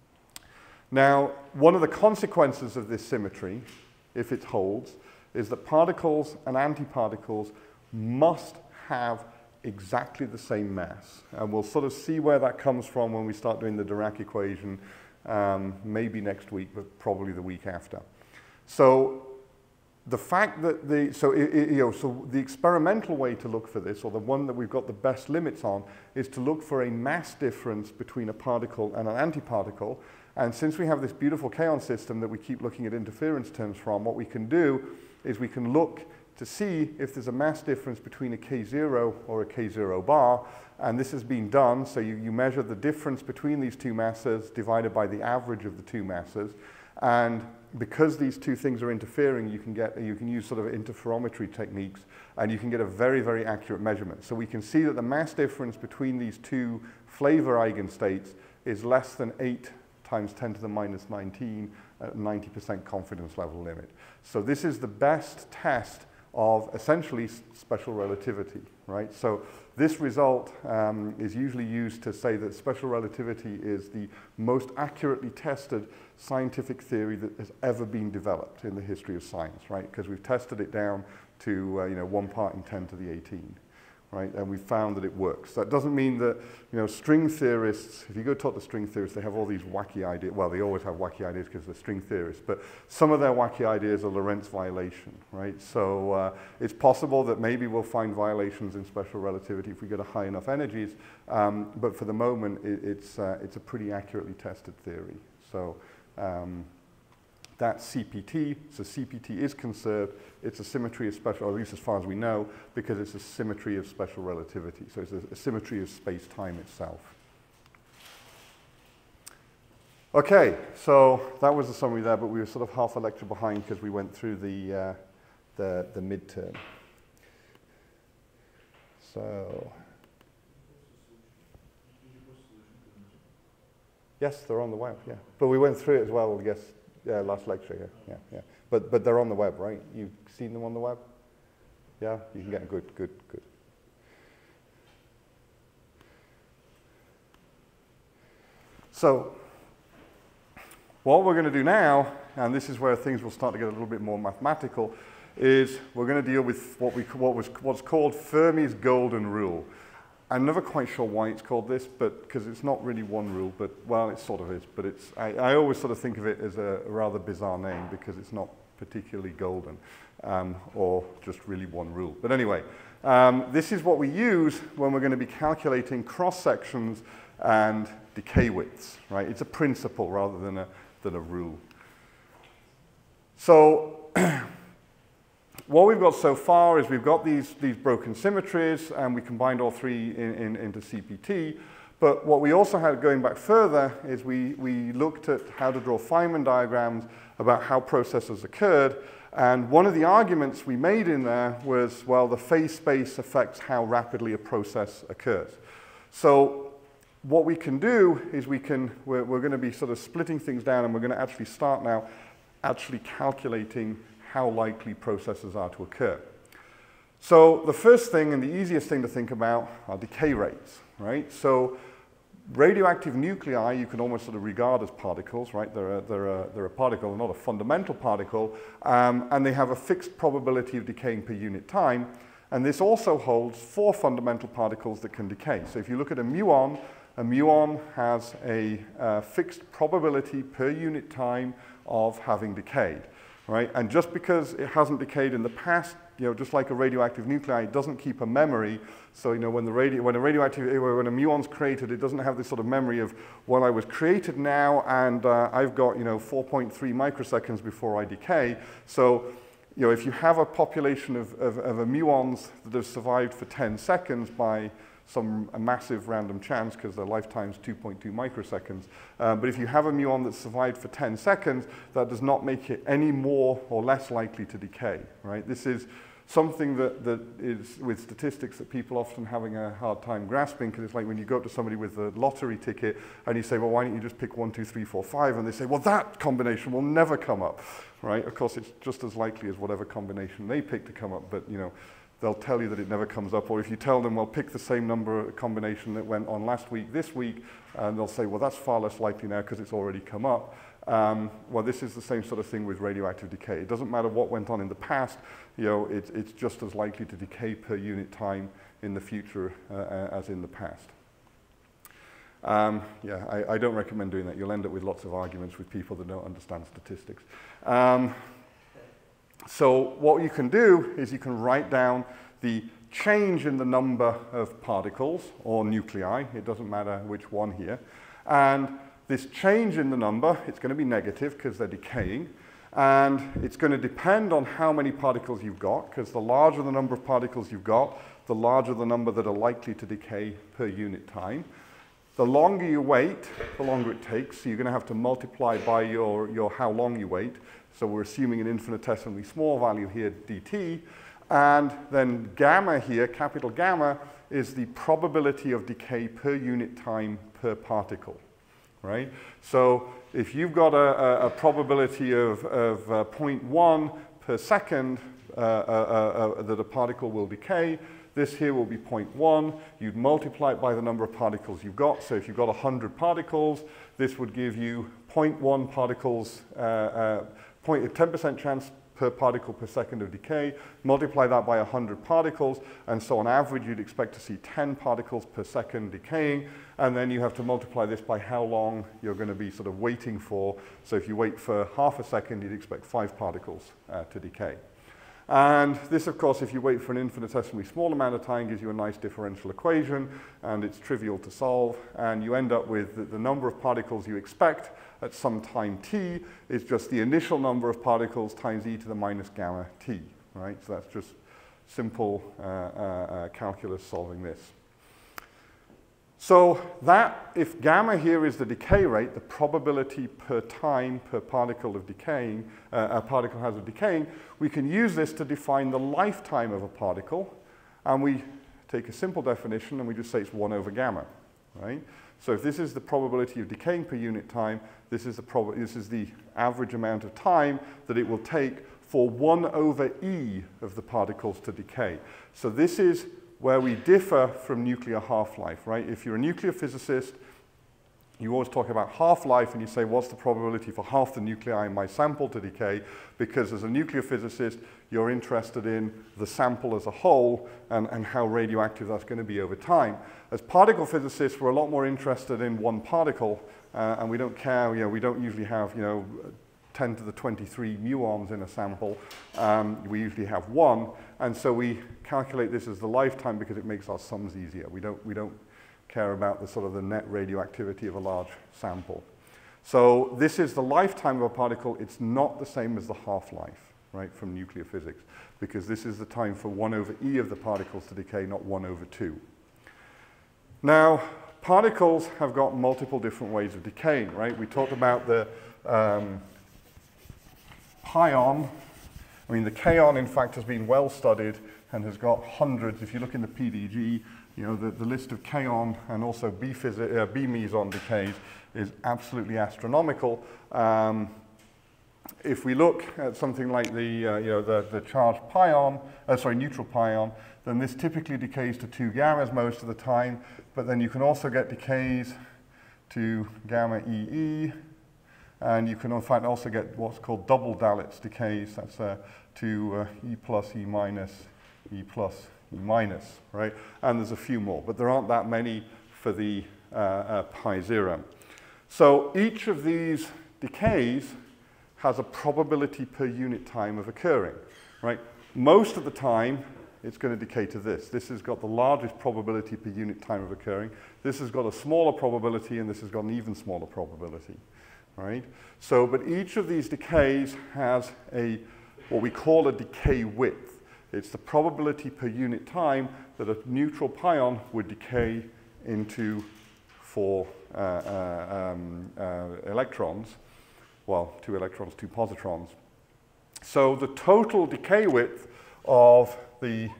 Now, one of the consequences of this symmetry, if it holds, is that particles and antiparticles must have exactly the same mass. And we'll sort of see where that comes from when we start doing the Dirac equation, um, maybe next week, but probably the week after. So the fact that the, so, it, it, you know, so the experimental way to look for this, or the one that we've got the best limits on, is to look for a mass difference between a particle and an antiparticle. And since we have this beautiful kaon system that we keep looking at interference terms from, what we can do is we can look to see if there's a mass difference between a K zero or a K zero bar. And this has been done, so you, you measure the difference between these two masses divided by the average of the two masses. And because these two things are interfering, you can get, you can use sort of interferometry techniques, and you can get a very, very accurate measurement. So we can see that the mass difference between these two flavor eigenstates is less than eight times ten to the minus nineteen at ninety percent confidence level limit. So this is the best test of essentially special relativity, right? So this result um, is usually used to say that special relativity is the most accurately tested scientific theory that has ever been developed in the history of science, right? Because we've tested it down to uh, you know, one part in ten to the eighteen. Right, and we found that it works. That doesn't mean that, you know, string theorists, if you go talk to string theorists, they have all these wacky ideas. Well, they always have wacky ideas because they're string theorists, but some of their wacky ideas are Lorentz violation, right? So uh, it's possible that maybe we'll find violations in special relativity if we get a high enough energies, um, but for the moment, it, it's, uh, it's a pretty accurately tested theory. So um, that's C P T, so C P T is conserved. It's a symmetry of special, or at least as far as we know, because it's a symmetry of special relativity. So it's a, a symmetry of space-time itself. Okay, so that was the summary there, but we were sort of half a lecture behind because we went through the, uh, the, the midterm. So, yes, they're on the web, yeah. But we went through it as well, I guess, uh, last lecture, yeah, yeah, yeah. But, but they're on the web, right? You've seen them on the web? Yeah, you can get good, good, good. So, what we're going to do now, and this is where things will start to get a little bit more mathematical, is we're going to deal with what we what was what's called Fermi's golden rule. I'm never quite sure why it's called this, but because it's not really one rule, but well, it sort of is. But it's I, I always sort of think of it as a, a rather bizarre name because it's not particularly golden, um, or just really one rule. But anyway, um, this is what we use when we're going to be calculating cross sections and decay widths, right? It's a principle rather than a than a rule. So. What we've got so far is we've got these, these broken symmetries, and we combined all three in, in, into C P T. But what we also had going back further is we, we looked at how to draw Feynman diagrams about how processes occurred. And one of the arguments we made in there was, well, the phase space affects how rapidly a process occurs. So what we can do is we can, we're, we're going to be sort of splitting things down, and we're going to actually start now actually calculating how likely processes are to occur. So the first thing and the easiest thing to think about are decay rates, right? So radioactive nuclei you can almost sort of regard as particles, right? They're a, they're a, they're a particle, not a fundamental particle, um, and they have a fixed probability of decaying per unit time. And this also holds for fundamental particles that can decay. So if you look at a muon, a muon has a uh, fixed probability per unit time of having decayed. Right? And just because it hasn't decayed in the past, you know, just like a radioactive nuclei, it doesn't keep a memory. So, you know, when the radio, when a radioactive, when a muon's created, it doesn't have this sort of memory of, well, I was created now, and uh, I've got, you know, four point three microseconds before I decay. So, you know, if you have a population of, of, of muons that have survived for ten seconds by some a massive random chance, because their lifetime's two point two microseconds. Uh, but if you have a muon that survived for ten seconds, that does not make it any more or less likely to decay, right? This is something that, that is, with statistics, that people often having a hard time grasping, because it's like when you go up to somebody with a lottery ticket and you say, well, why don't you just pick one, two, three, four, five? And they say, well, that combination will never come up, right? Of course, it's just as likely as whatever combination they pick to come up, but, you know, they'll tell you that it never comes up. Or if you tell them, well, pick the same number combination that went on last week, this week, and they'll say, well, that's far less likely now because it's already come up. Um, well, this is the same sort of thing with radioactive decay. It doesn't matter what went on in the past, you know, it, it's just as likely to decay per unit time in the future uh, as in the past. Um, yeah, I, I don't recommend doing that. You'll end up with lots of arguments with people that don't understand statistics. Um, So what you can do is you can write down the change in the number of particles or nuclei, it doesn't matter which one here, and this change in the number, it's going to be negative because they're decaying, and it's going to depend on how many particles you've got, because the larger the number of particles you've got, the larger the number that are likely to decay per unit time. The longer you wait, the longer it takes, so you're going to have to multiply by your, your how long you wait. So we're assuming an infinitesimally small value here, dt, and then gamma here, capital gamma, is the probability of decay per unit time per particle, right? So if you've got a, a, a probability of, of uh, zero point one per second uh, uh, uh, that a particle will decay, this here will be zero point one. You'd multiply it by the number of particles you've got. So if you've got one hundred particles, this would give you zero point one particles, uh, uh, ten percent chance per particle per second of decay, multiply that by one hundred particles, and so on average you'd expect to see ten particles per second decaying, and then you have to multiply this by how long you're going to be sort of waiting for. So if you wait for half a second, you'd expect five particles uh, to decay. And this, of course, if you wait for an infinitesimally small amount of time, gives you a nice differential equation, and it's trivial to solve, and you end up with the, the number of particles you expect at some time t is just the initial number of particles times e to the minus gamma t, right? So that's just simple uh, uh, uh, calculus solving this. So that, if gamma here is the decay rate, the probability per time per particle of decaying, uh, a particle has of decaying, we can use this to define the lifetime of a particle, and we take a simple definition and we just say it's one over gamma, right? So if this is the probability of decaying per unit time, this is the, prob this is the average amount of time that it will take for one over e of the particles to decay. So this is where we differ from nuclear half-life, right? If you're a nuclear physicist, you always talk about half-life and you say, what's the probability for half the nuclei in my sample to decay? Because as a nuclear physicist, you're interested in the sample as a whole and, and how radioactive that's going to be over time. As particle physicists, we're a lot more interested in one particle, uh, and we don't care, you know, we don't usually have, you know, ten to the twenty-three muons in a sample. Um, we usually have one, and so we calculate this as the lifetime because it makes our sums easier. We don't, we don't care about the sort of the net radioactivity of a large sample. So this is the lifetime of a particle. It's not the same as the half-life, right, from nuclear physics, because this is the time for one over e of the particles to decay, not one over two. Now, particles have got multiple different ways of decaying, right? We talked about the um, pion. I mean, the kaon, in fact, has been well studied and has got hundreds. If you look in the P D G, you know, the, the list of kaon and also B, uh, B meson decays is absolutely astronomical. Um, if we look at something like the, uh, you know, the, the charged pion, uh, sorry, neutral pion, then this typically decays to two gammas most of the time, but then you can also get decays to gamma E E, and you can in fact also get what's called double Dalitz decays. That's uh, to uh, E plus, E minus, E plus, E minus, right? And there's a few more, but there aren't that many for the uh, uh, pi zero. So each of these decays has a probability per unit time of occurring, right? Most of the time, it's going to decay to this. This has got the largest probability per unit time of occurring. This has got a smaller probability, and this has got an even smaller probability, right? So, but each of these decays has a, what we call a decay width. It's the probability per unit time that a neutral pion would decay into four uh, uh, um, uh, electrons. Well, two electrons, two positrons. So the total decay width of the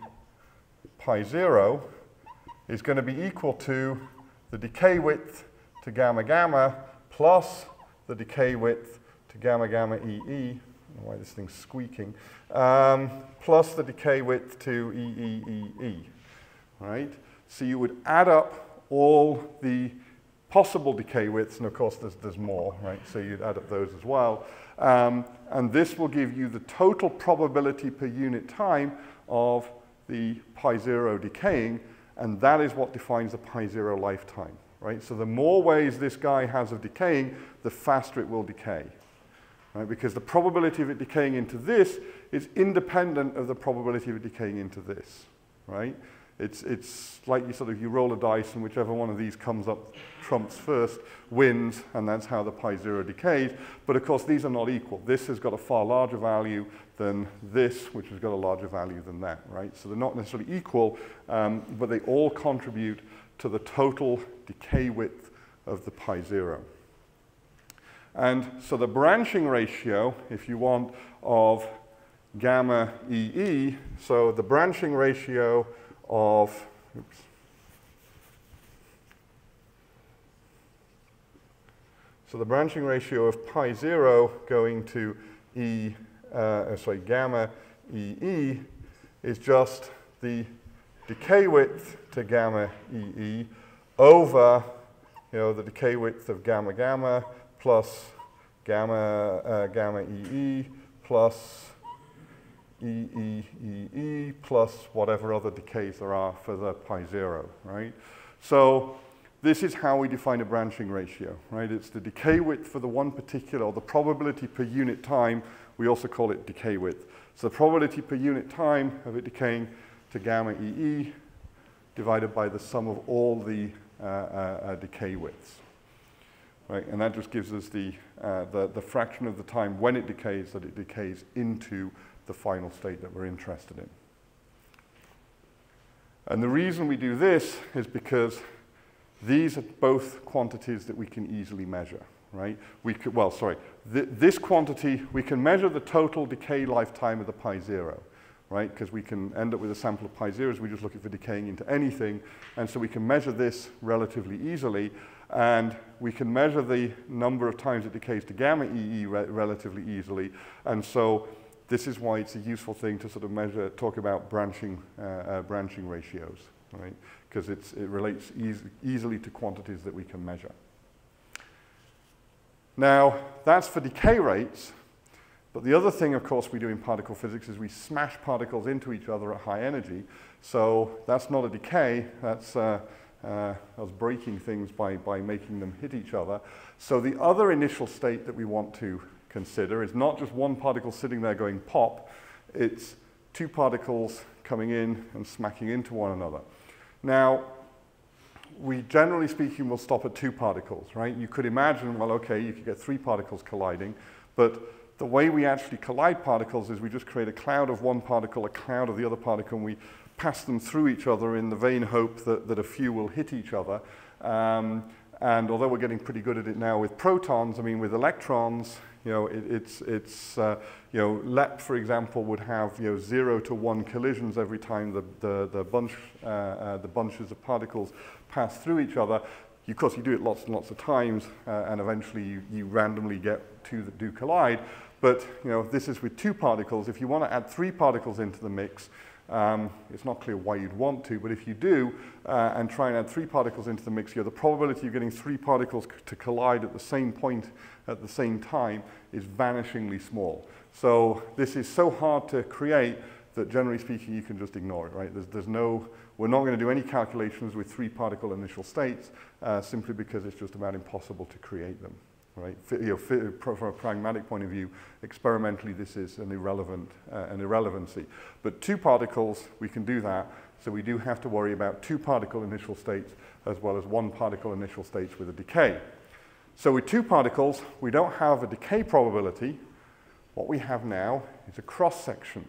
pi zero is going to be equal to the decay width to gamma gamma plus the decay width to gamma gamma E E. I don't know why this thing's squeaking. Um, plus the decay width to E E E E, right? So you would add up all the possible decay widths, and of course there's, there's more, right? So you'd add up those as well. Um, and this will give you the total probability per unit time of the pi zero decaying, and that is what defines the pi zero lifetime, right? So the more ways this guy has of decaying, the faster it will decay, right? Because the probability of it decaying into this is independent of the probability of it decaying into this, right? It's, it's like you sort of, you roll a dice and whichever one of these comes up trumps first wins, and that's how the pi zero decays. But of course, these are not equal. This has got a far larger value than this, which has got a larger value than that, right? So they're not necessarily equal, um, but they all contribute to the total decay width of the pi zero. And so the branching ratio, if you want, of gamma E E, so the branching ratio of, oops, so the branching ratio of pi zero going to E, uh, sorry, gamma E E is just the decay width to gamma E E over, you know, the decay width of gamma gamma plus gamma uh, gamma E E plus E, E, E, E, plus whatever other decays there are for the pi zero, right? So this is how we define a branching ratio, right? It's the decay width for the one particular, or the probability per unit time. We also call it decay width. So the probability per unit time of it decaying to gamma E E divided by the sum of all the uh, uh, decay widths, right? And that just gives us the, uh, the, the fraction of the time when it decays that it decays into the final state that we're interested in. And the reason we do this is because these are both quantities that we can easily measure, right? We could, well, sorry, th this quantity, we can measure the total decay lifetime of the pi zero, right? Because we can end up with a sample of pi zeros, we just look for decaying into anything, and so we can measure this relatively easily, and we can measure the number of times it decays to gamma E E re relatively easily, and so this is why it's a useful thing to sort of measure, talk about branching, uh, uh, branching ratios, right? Because it relates eas easily to quantities that we can measure. Now, that's for decay rates, but the other thing, of course, we do in particle physics is we smash particles into each other at high energy. So that's not a decay, that's uh, uh, us breaking things by, by making them hit each other. So the other initial state that we want to consider is not just one particle sitting there going pop, it's two particles coming in and smacking into one another. Now, we generally speaking will stop at two particles, right? You could imagine, well, okay, you could get three particles colliding, but the way we actually collide particles is we just create a cloud of one particle, a cloud of the other particle, and we pass them through each other in the vain hope that, that a few will hit each other. Um, and although we're getting pretty good at it now with protons, I mean, with electrons, you know, it, it's, it's uh, you know, L E P, for example, would have, you know, zero to one collisions every time the, the, the, bunch, uh, uh, the bunches of particles pass through each other. Of course, you do it lots and lots of times, uh, and eventually you, you randomly get two that do collide. But, you know, this is with two particles. If you want to add three particles into the mix, Um, it's not clear why you'd want to, but if you do, uh, and try and add three particles into the mix here, the probability of getting three particles to collide at the same point at the same time is vanishingly small. So this is so hard to create that generally speaking, you can just ignore it, right? There's, there's no, we're not going to do any calculations with three particle initial states, uh, simply because it's just about impossible to create them. Right? You know, from a pragmatic point of view, experimentally this is an irrelevant, uh, an irrelevancy. But two particles, we can do that, so we do have to worry about two particle initial states as well as one particle initial states with a decay. So with two particles, we don't have a decay probability. What we have now is a cross-section.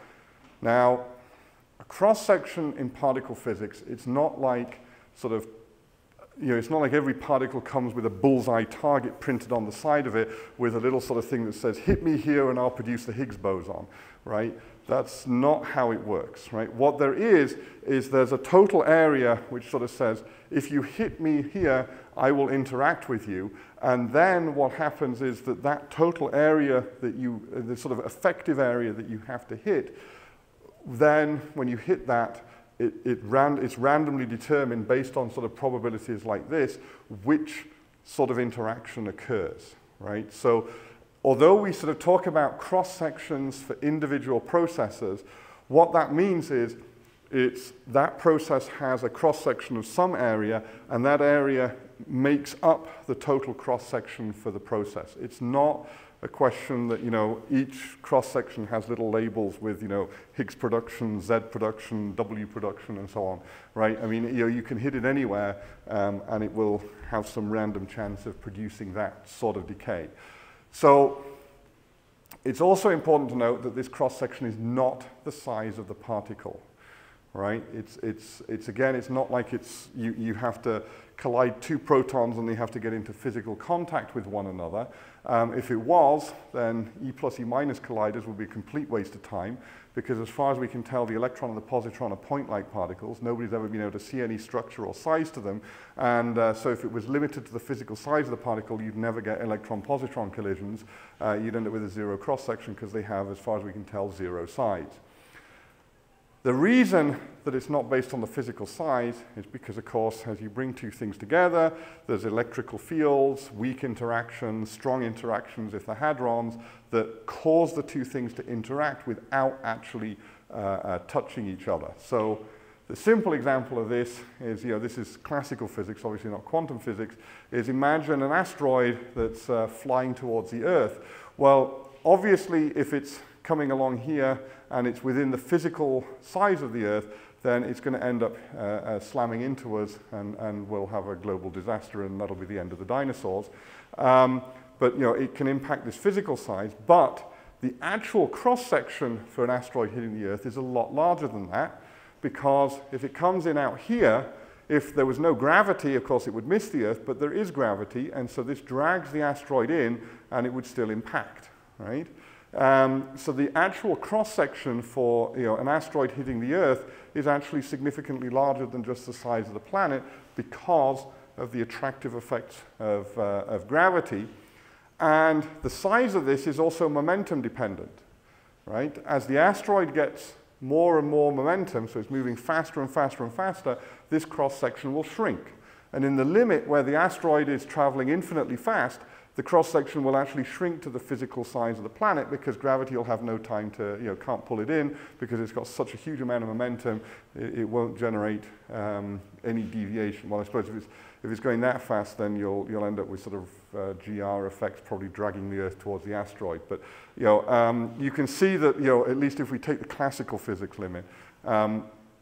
Now, a cross-section in particle physics, it's not like sort of You know, it's not like every particle comes with a bullseye target printed on the side of it with a little sort of thing that says, hit me here and I'll produce the Higgs boson, right? That's not how it works, right? What there is, is there's a total area which sort of says, if you hit me here, I will interact with you. And then what happens is that that total area that you, the sort of effective area that you have to hit, then when you hit that, It, it ran, it's randomly determined based on sort of probabilities like this, which sort of interaction occurs, right? So although we sort of talk about cross-sections for individual processes, what that means is it's that process has a cross-section of some area, and that area makes up the total cross-section for the process. It's not a question that, you know, each cross-section has little labels with, you know, Higgs production, Z production, W production, and so on, right? I mean, you know, you can hit it anywhere, um, and it will have some random chance of producing that sort of decay. So it's also important to note that this cross-section is not the size of the particle, right? It's, it's, it's again, it's not like it's, you, you have to collide two protons and they have to get into physical contact with one another. Um, if it was, then E plus E minus colliders would be a complete waste of time, because as far as we can tell, the electron and the positron are point-like particles. Nobody's ever been able to see any structure or size to them. And uh, so if it was limited to the physical size of the particle, you'd never get electron-positron collisions. Uh, you'd end up with a zero cross-section because they have, as far as we can tell, zero size. The reason that it's not based on the physical size is because, of course, as you bring two things together, there's electrical fields, weak interactions, strong interactions if they're hadrons, that cause the two things to interact without actually uh, uh, touching each other. So the simple example of this is, you know, this is classical physics, obviously not quantum physics, is imagine an asteroid that's uh, flying towards the Earth. Well, obviously, if it's coming along here and it's within the physical size of the Earth, then it's going to end up uh, uh, slamming into us, and, and we'll have a global disaster, and that'll be the end of the dinosaurs. Um, but you know, it can impact this physical size, but the actual cross-section for an asteroid hitting the Earth is a lot larger than that, because if it comes in out here, if there was no gravity, of course, it would miss the Earth, but there is gravity, and so this drags the asteroid in, and it would still impact, right? Um, so the actual cross-section for, you know, an asteroid hitting the Earth is actually significantly larger than just the size of the planet because of the attractive effects of, uh, of gravity. And the size of this is also momentum dependent, right? As the asteroid gets more and more momentum, so it's moving faster and faster and faster, this cross-section will shrink. And in the limit where the asteroid is traveling infinitely fast, the cross-section will actually shrink to the physical size of the planet, because gravity will have no time to, you know, can't pull it in, because it's got such a huge amount of momentum, it, it won't generate um, any deviation. Well, I suppose if it's, if it's going that fast, then you'll, you'll end up with sort of uh, G R effects, probably dragging the Earth towards the asteroid. But you know, um, you can see that, you know, at least if we take the classical physics limit, um,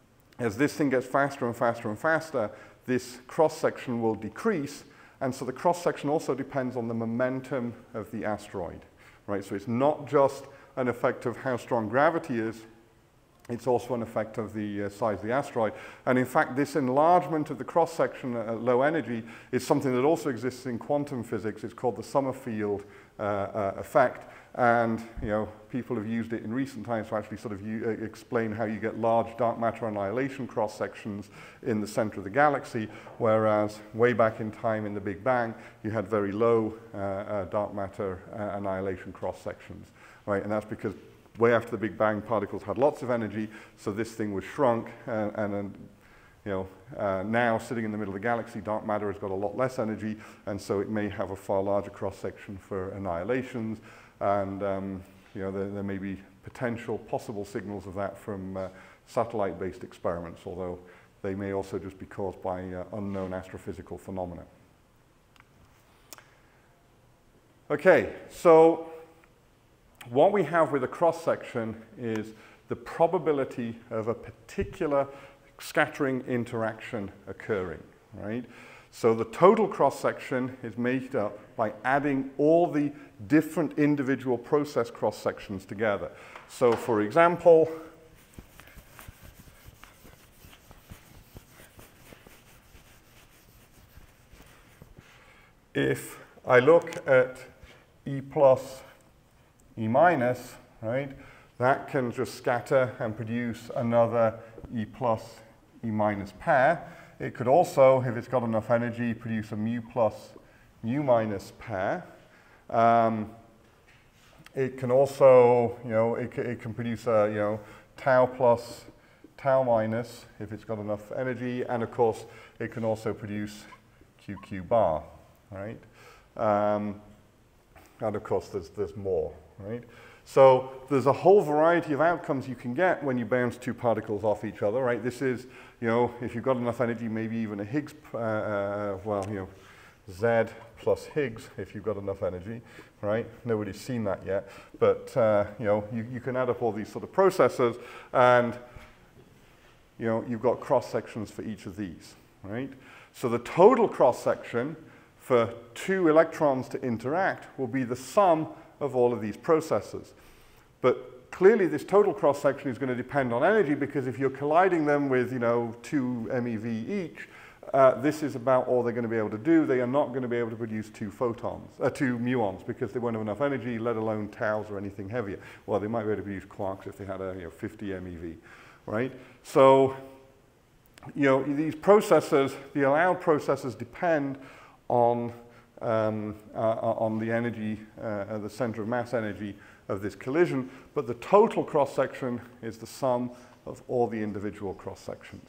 as this thing gets faster and faster and faster, this cross-section will decrease. And so the cross-section also depends on the momentum of the asteroid, right? So it's not just an effect of how strong gravity is, it's also an effect of the uh, size of the asteroid. And in fact, this enlargement of the cross-section at low energy is something that also exists in quantum physics. It's called the Summerfield uh, uh, effect. And you know, people have used it in recent times to actually sort of u uh, explain how you get large dark matter annihilation cross-sections in the center of the galaxy, whereas way back in time in the Big Bang, you had very low uh, uh, dark matter uh, annihilation cross-sections, right? And that's because way after the Big Bang, particles had lots of energy, so this thing was shrunk, and, and, and you know, uh, now sitting in the middle of the galaxy, dark matter has got a lot less energy, and so it may have a far larger cross-section for annihilations. And um, you know, there, there may be potential possible signals of that from uh, satellite-based experiments, although they may also just be caused by uh, unknown astrophysical phenomena. Okay, so what we have with a cross-section is the probability of a particular scattering interaction occurring, right? So the total cross-section is made up by adding all the different individual process cross-sections together. So for example, if I look at E plus E minus, right, that can just scatter and produce another E plus E minus pair. It could also, if it's got enough energy, produce a mu plus mu minus pair. Um, it can also, you know, it, it can produce a, you know, tau plus tau minus if it's got enough energy, and of course it can also produce Q Q bar, right? Um, and of course there's, there's more, right? So there's a whole variety of outcomes you can get when you bounce two particles off each other, right? This is, you know, if you've got enough energy, maybe even a Higgs, uh, uh, well, you know, Z plus Higgs if you've got enough energy, right? Nobody's seen that yet, but uh, you know, you, you can add up all these sort of processes, and you know, you've got cross sections for each of these, right? So the total cross section for two electrons to interact will be the sum of all of these processes. But clearly this total cross section is going to depend on energy, because if you're colliding them with, you know, two MeV each, Uh, this is about all they're going to be able to do. They are not going to be able to produce two photons, uh, two muons, because they won't have enough energy, let alone taus or anything heavier. Well, they might be able to produce quarks if they had a, you know, fifty MeV, right? So, you know, these processes, the allowed processes, depend on um, uh, on the energy, uh, the center of mass energy of this collision. But the total cross section is the sum of all the individual cross sections.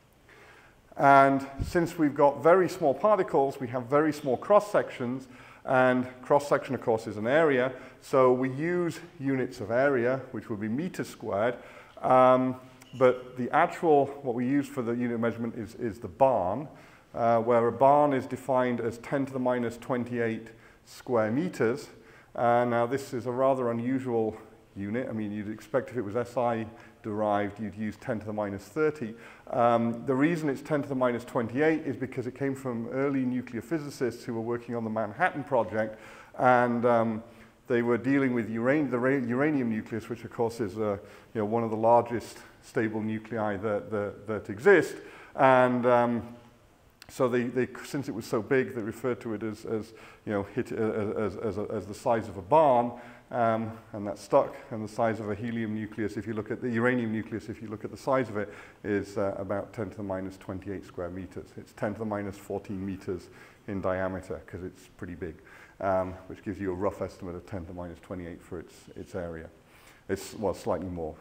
And since we've got very small particles, we have very small cross sections, and cross section, of course, is an area. So we use units of area, which will be meters squared. Um, but the actual, what we use for the unit of measurement is, is the barn, uh, where a barn is defined as ten to the minus twenty-eight square meters. Uh, now, this is a rather unusual unit. I mean, you'd expect if it was S I derived, you'd use ten to the minus thirty. Um, the reason it's ten to the minus twenty-eight is because it came from early nuclear physicists who were working on the Manhattan Project, and um, they were dealing with uran the uranium nucleus, which of course is uh, you know, one of the largest stable nuclei that, that, that exist. And um, so they, they, since it was so big, they referred to it as, as you know, hit, uh, as, as, a, as the size of a barn. Um, and that stuck, and the size of a helium nucleus, if you look at the uranium nucleus, if you look at the size of it, is uh, about ten to the minus twenty-eight square meters. It's ten to the minus fourteen meters in diameter, because it's pretty big, um, which gives you a rough estimate of ten to the minus twenty-eight for its, its area. It's, well, slightly more.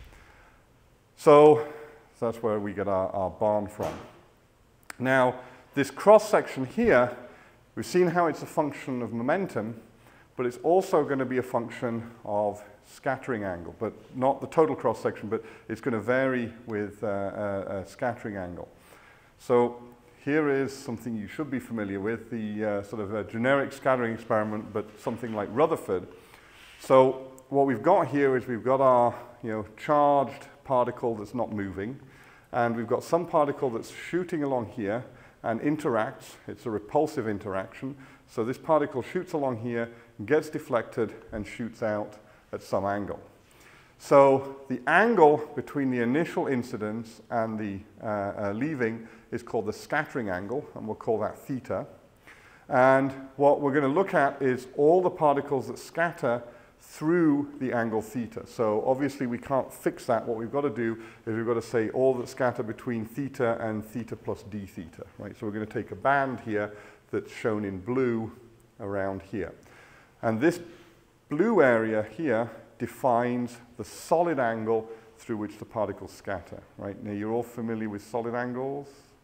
So that's where we get our, our barn from. Now, this cross-section here, we've seen how it's a function of momentum, but it's also going to be a function of scattering angle, but not the total cross-section, but it's going to vary with uh, a, a scattering angle. So here is something you should be familiar with, the uh, sort of a generic scattering experiment, but something like Rutherford. So what we've got here is we've got our, you know, charged particle that's not moving, and we've got some particle that's shooting along here and interacts. It's a repulsive interaction. So this particle shoots along here, gets deflected, and shoots out at some angle. So the angle between the initial incidence and the uh, uh, leaving is called the scattering angle, and we'll call that theta. And what we're going to look at is all the particles that scatter through the angle theta. So obviously we can't fix that. What we've got to do is we've got to say all that scatter between theta and theta plus d theta, right? So we're going to take a band here that's shown in blue around here. And this blue area here defines the solid angle through which the particles scatter, right? Now, you're all familiar with solid angles?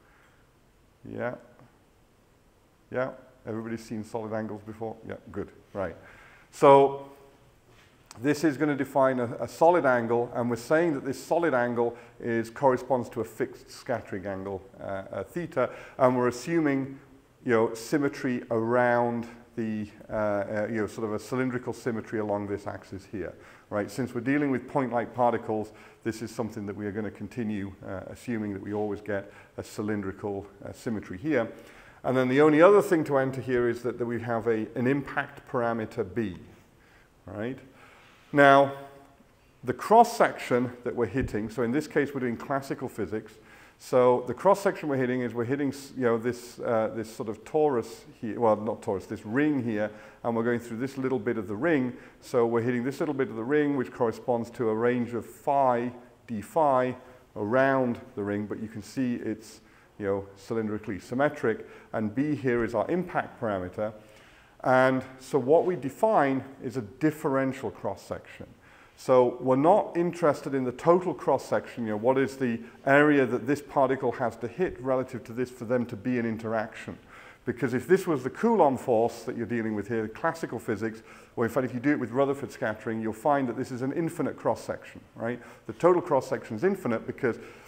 Yeah? Yeah? Everybody's seen solid angles before? Yeah, good, right. So this is going to define a, a solid angle, and we're saying that this solid angle is, corresponds to a fixed scattering angle, uh, uh, theta, and we're assuming, you know, symmetry around the, uh, uh, you know, sort of a cylindrical symmetry along this axis here, right? Since we're dealing with point-like particles, this is something that we are going to continue uh, assuming that we always get a cylindrical uh, symmetry here. And then the only other thing to enter here is that, that we have a, an impact parameter B, right? Now, the cross-section that we're hitting, so in this case we're doing classical physics, so the cross-section we're hitting is we're hitting, you know, this, uh, this sort of torus here, well, not torus, this ring here, and we're going through this little bit of the ring. So we're hitting this little bit of the ring, which corresponds to a range of phi, d phi, around the ring, but you can see it's, you know, cylindrically symmetric, and B here is our impact parameter. And so what we define is a differential cross-section. So we're not interested in the total cross-section, you know, what is the area that this particle has to hit relative to this for them to be an interaction. Because if this was the Coulomb force that you're dealing with here, classical physics, or in fact if you do it with Rutherford scattering, you'll find that this is an infinite cross-section, right? The total cross-section is infinite because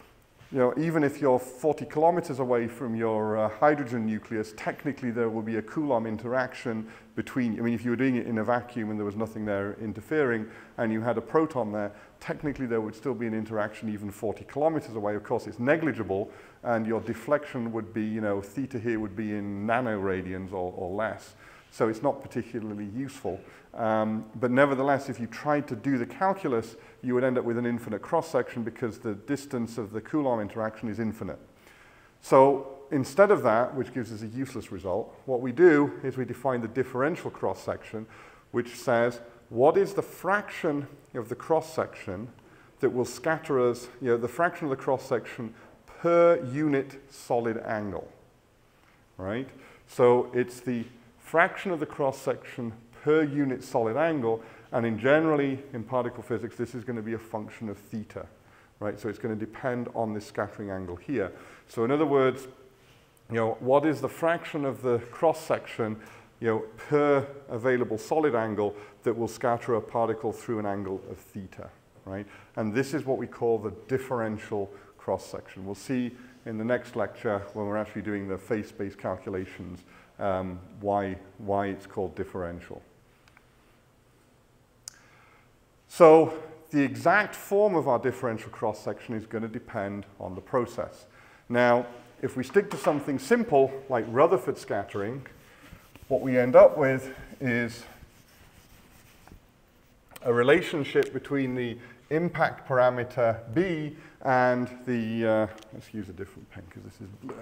you know, even if you're forty kilometers away from your uh, hydrogen nucleus, technically there will be a Coulomb interaction between, I mean, if you were doing it in a vacuum and there was nothing there interfering and you had a proton there, technically there would still be an interaction even forty kilometers away. Of course, it's negligible, and your deflection would be, you know, theta here would be in nanoradians or, or less. So it's not particularly useful. Um, but nevertheless, if you tried to do the calculus, you would end up with an infinite cross-section because the distance of the Coulomb interaction is infinite. So instead of that, which gives us a useless result, what we do is we define the differential cross-section, which says what is the fraction of the cross-section that will scatter us, you know, the fraction of the cross-section per unit solid angle, right? So it's the fraction of the cross-section per unit solid angle, and in generally, in particle physics, this is going to be a function of theta, right? So it's going to depend on this scattering angle here. So in other words, you know, what is the fraction of the cross-section, you know, per available solid angle that will scatter a particle through an angle of theta, right? And this is what we call the differential cross-section. We'll see in the next lecture when we're actually doing the phase space calculations um, why, why it's called differential. So the exact form of our differential cross-section is going to depend on the process. Now, if we stick to something simple like Rutherford scattering, what we end up with is a relationship between the impact parameter B and the, uh, let's use a different pen because this is blurry.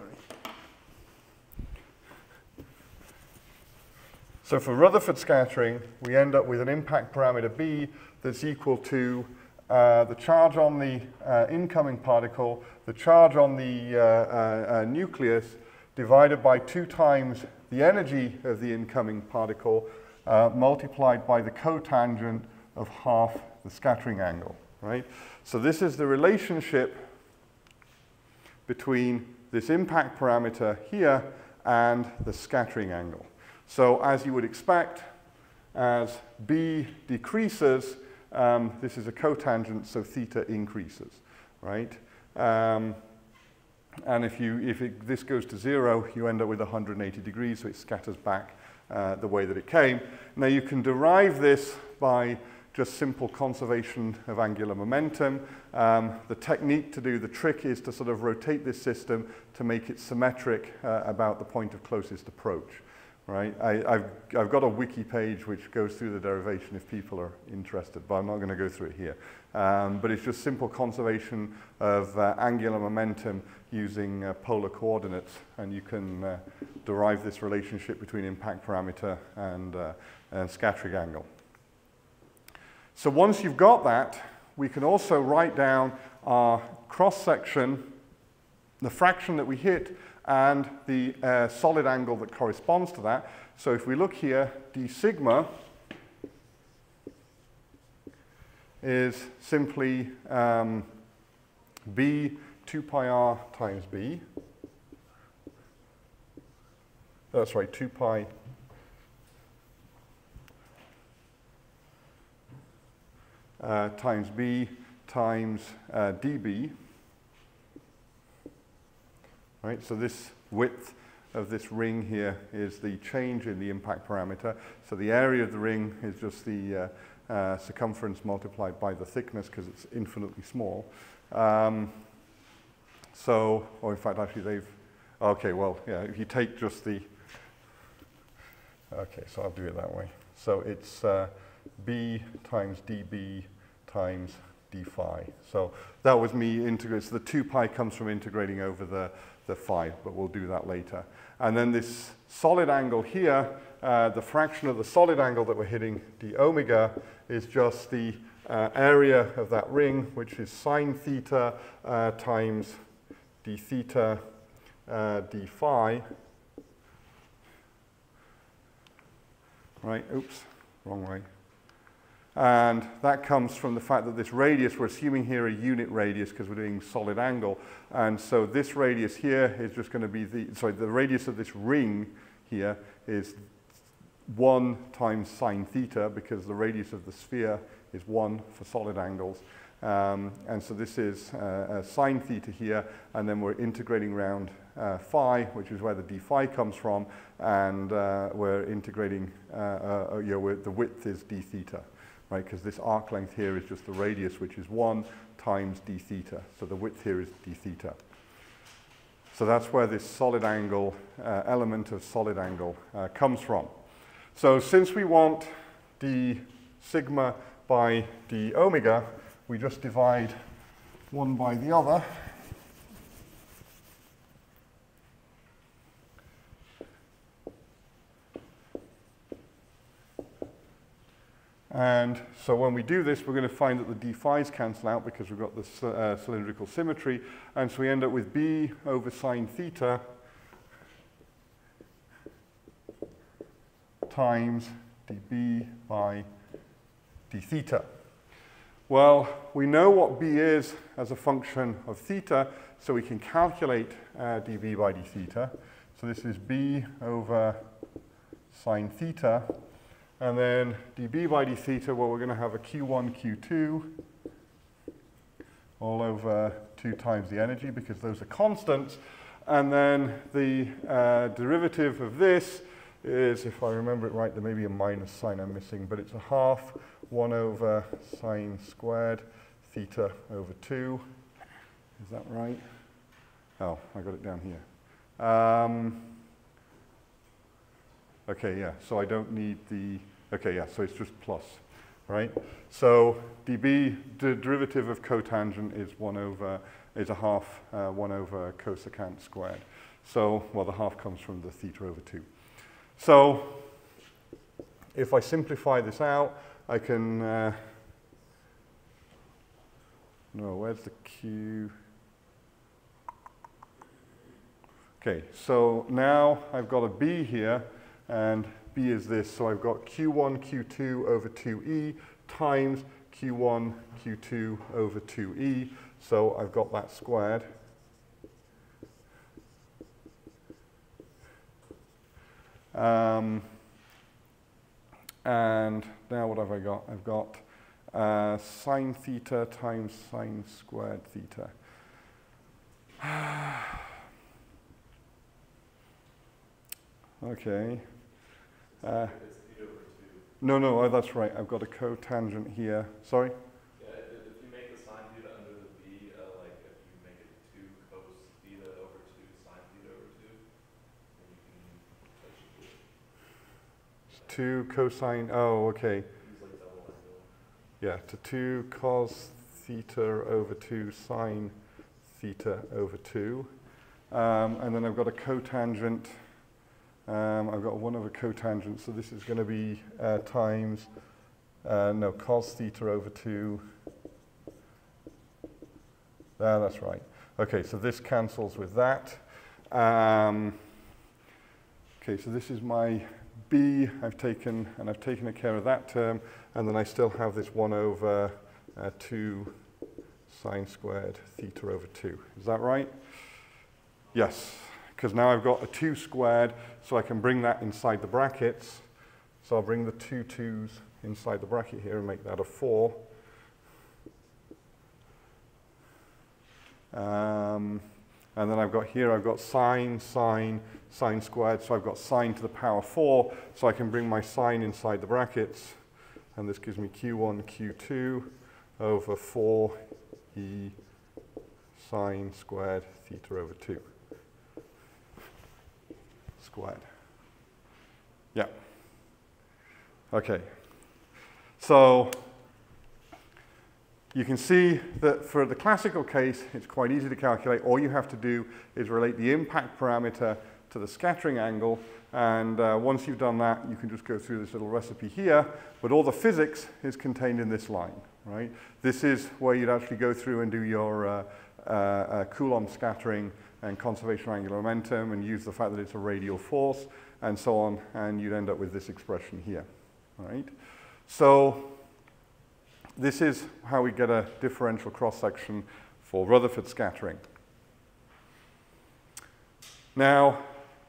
So for Rutherford scattering, we end up with an impact parameter B that's equal to uh, the charge on the uh, incoming particle, the charge on the uh, uh, uh, nucleus, divided by two times the energy of the incoming particle, uh, multiplied by the cotangent of half the scattering angle, right? So this is the relationship between this impact parameter here and the scattering angle. So as you would expect, as B decreases, um, this is a cotangent, so theta increases, right? Um, and if, you, if it, this goes to zero, you end up with one hundred eighty degrees, so it scatters back uh, the way that it came. Now you can derive this by just simple conservation of angular momentum. Um, the technique to do the trick is to sort of rotate this system to make it symmetric uh, about the point of closest approach. Right? I, I've, I've got a wiki page which goes through the derivation if people are interested, but I'm not going to go through it here. Um, but it's just simple conservation of uh, angular momentum using uh, polar coordinates, and you can uh, derive this relationship between impact parameter and, uh, and scattering angle. So once you've got that, we can also write down our cross-section, the fraction that we hit, and the uh, solid angle that corresponds to that. So if we look here, d sigma is simply um, b two pi r times b. That's right, two pi uh, times b times uh, db. Right, so this width of this ring here is the change in the impact parameter. So the area of the ring is just the uh, uh, circumference multiplied by the thickness because it's infinitely small. Um, so, or in fact, actually they've, okay, well, yeah, if you take just the, okay, so I'll do it that way. So it's uh, b times db times d phi. So that was me integrating, so the two pi comes from integrating over the the phi, but we'll do that later. And then this solid angle here, uh, the fraction of the solid angle that we're hitting, d omega, is just the uh, area of that ring, which is sine theta uh, times d theta uh, d phi. Right, oops, wrong way. And that comes from the fact that this radius, we're assuming here a unit radius because we're doing solid angle. And so this radius here is just going to be the, sorry, the radius of this ring here is one times sine theta because the radius of the sphere is one for solid angles. Um, and so this is uh, sine theta here, and then we're integrating around uh, phi, which is where the d phi comes from, and uh, we're integrating, uh, uh, you know, we're, the width is d theta, right? Because this arc length here is just the radius, which is one times d theta. So the width here is d theta. So that's where this solid angle, uh, element of solid angle uh, comes from. So since we want d sigma by d omega, we just divide one by the other. And so when we do this, we're going to find that the d phi's cancel out because we've got this uh, cylindrical symmetry. And so we end up with b over sine theta times db by d theta. Well, we know what b is as a function of theta, so we can calculate uh, db by d theta. So this is b over sine theta. And then db by d theta, well, we're going to have a q one, q two all over two times the energy because those are constants. And then the uh, derivative of this is, if I remember it right, there may be a minus sign I'm missing, but it's a half one over sine squared theta over two. Is that right? Oh, I got it down here. Um, okay, yeah, so I don't need the, okay, yeah, so it's just plus, right? So dB, the derivative of cotangent is one over, is a half uh, one over cosecant squared. So, well, the half comes from the theta over two. So if I simplify this out, I can, uh, no, where's the Q? Okay, so now I've got a B here, and B is this, so I've got Q one, Q two over two E times Q one, Q two over two E, so I've got that squared. Um, and now what have I got? I've got uh, sine theta times sine squared theta. Okay. Uh, no, no, oh, that's right. I've got a cotangent here. Sorry? Yeah, if you make the sine theta under the B, uh, like if you make it two cos theta over two sine theta over two, then you can, that should do it. It's two cosine, oh, okay. Use like double angle. Yeah, to two cos theta over two sine theta over two. Um, and then I've got a cotangent. Um, I've got one over cotangent, so this is going to be uh, times, uh, no, cos theta over two. Ah, that's right. Okay, so this cancels with that. Um, okay, so this is my B. I've taken, and I've taken care of that term, and then I still have this one over uh, two sine squared theta over two. Is that right? Yes. Because now I've got a two squared, so I can bring that inside the brackets. So I'll bring the two twos inside the bracket here and make that a four. Um, and then I've got here, I've got sine, sine, sine squared, so I've got sine to the power four, so I can bring my sine inside the brackets. And this gives me q one, q two over four e sine squared theta over two. Squared. Yeah. Okay. So you can see that for the classical case, it's quite easy to calculate. All you have to do is relate the impact parameter to the scattering angle. And uh, once you've done that, you can just go through this little recipe here. But all the physics is contained in this line, right? This is where you'd actually go through and do your uh, uh, uh, Coulomb scattering and conservation of angular momentum and use the fact that it's a radial force and so on, and you'd end up with this expression here, all right? So this is how we get a differential cross-section for Rutherford scattering. Now,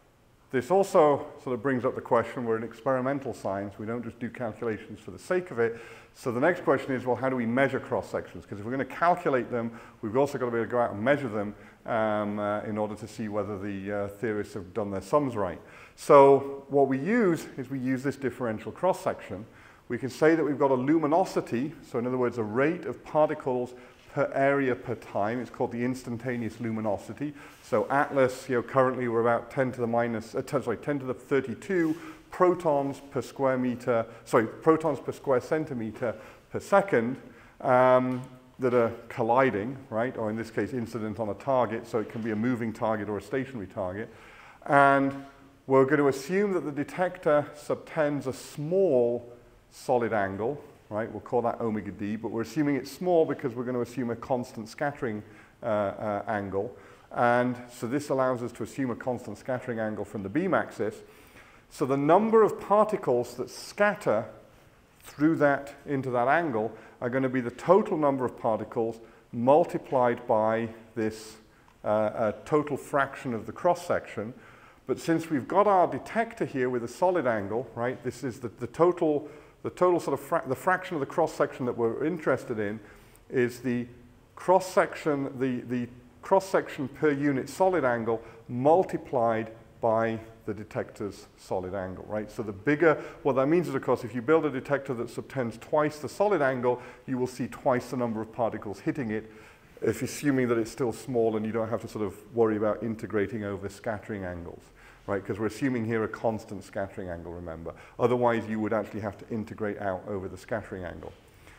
this also sort of brings up the question, we're in experimental science, we don't just do calculations for the sake of it. So the next question is, well, how do we measure cross-sections? Because if we're going to calculate them, we've also got to be able to go out and measure them um, uh, in order to see whether the uh, theorists have done their sums right. So what we use is we use this differential cross-section. We can say that we've got a luminosity, so in other words, a rate of particles per area per time. It's called the instantaneous luminosity. So Atlas, you know, currently we're about ten to the minus, uh, sorry, ten to the thirty-two protons per square meter, sorry, protons per square centimeter per second um, that are colliding, right? Or in this case, incident on a target, so it can be a moving target or a stationary target. And we're going to assume that the detector subtends a small solid angle, right? We'll call that omega d, but we're assuming it's small because we're going to assume a constant scattering uh, uh, angle. And so this allows us to assume a constant scattering angle from the beam axis. So the number of particles that scatter through that into that angle are going to be the total number of particles multiplied by this uh, uh, total fraction of the cross-section. But since we've got our detector here with a solid angle, right, this is the, the total, the total sort of fra the fraction of the cross-section that we're interested in is the cross-section, the, the cross-section per unit solid angle multiplied by the detector's solid angle, right? So the bigger, what that means is, of course, if you build a detector that subtends twice the solid angle, you will see twice the number of particles hitting it, if assuming that it's still small and you don't have to sort of worry about integrating over scattering angles, right? Because we're assuming here a constant scattering angle, remember. Otherwise, you would actually have to integrate out over the scattering angle.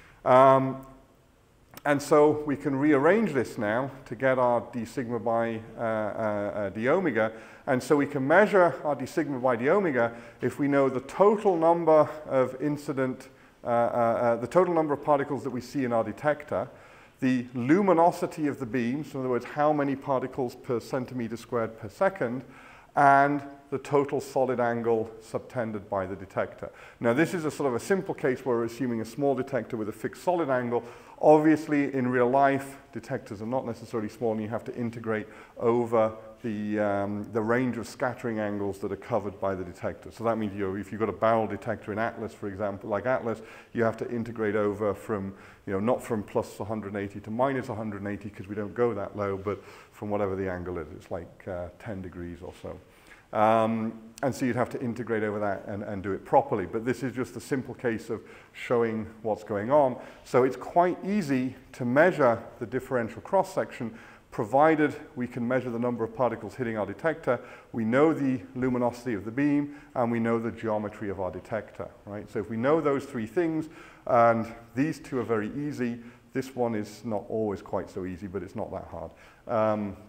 Um, And so we can rearrange this now to get our d sigma by uh, uh, uh, d omega. And so we can measure our d sigma by d omega if we know the total number of incident, uh, uh, uh, the total number of particles that we see in our detector, the luminosity of the beam, so in other words, how many particles per centimeter squared per second, and the total solid angle subtended by the detector. Now this is a sort of a simple case where we're assuming a small detector with a fixed solid angle. Obviously, in real life, detectors are not necessarily small, and you have to integrate over the, um, the range of scattering angles that are covered by the detector. So that means, you know, if you've got a barrel detector in Atlas, for example, like Atlas, you have to integrate over from, you know, not from plus one hundred eighty to minus one hundred eighty, because we don't go that low, but from whatever the angle is. It's like uh, ten degrees or so. Um, and so you'd have to integrate over that and, and do it properly. But this is just a simple case of showing what's going on. So it's quite easy to measure the differential cross-section, provided we can measure the number of particles hitting our detector. We know the luminosity of the beam, and we know the geometry of our detector, right? So if we know those three things, and these two are very easy, this one is not always quite so easy, but it's not that hard. Um,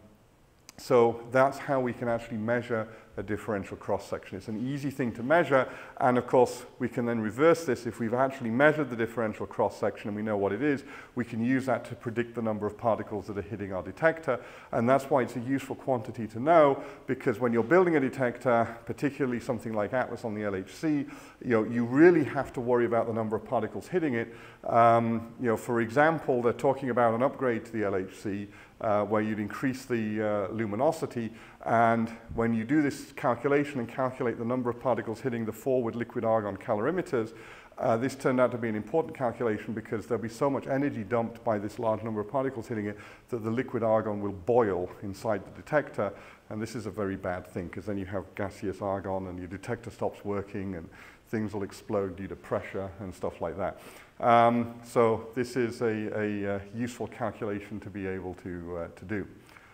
So that's how we can actually measure a differential cross-section. It's an easy thing to measure, and of course we can then reverse this. If we've actually measured the differential cross-section and we know what it is, we can use that to predict the number of particles that are hitting our detector, and that's why it's a useful quantity to know, because when you're building a detector, particularly something like Atlas on the L H C, you know, you really have to worry about the number of particles hitting it. Um, you know, for example, they're talking about an upgrade to the L H C Uh, where you'd increase the uh, luminosity, and when you do this calculation and calculate the number of particles hitting the forward liquid argon calorimeters, uh, this turned out to be an important calculation because there'll be so much energy dumped by this large number of particles hitting it that the liquid argon will boil inside the detector, and this is a very bad thing because then you have gaseous argon and your detector stops working and things will explode due to pressure and stuff like that. Um, so this is a, a, a useful calculation to be able to, uh, to do.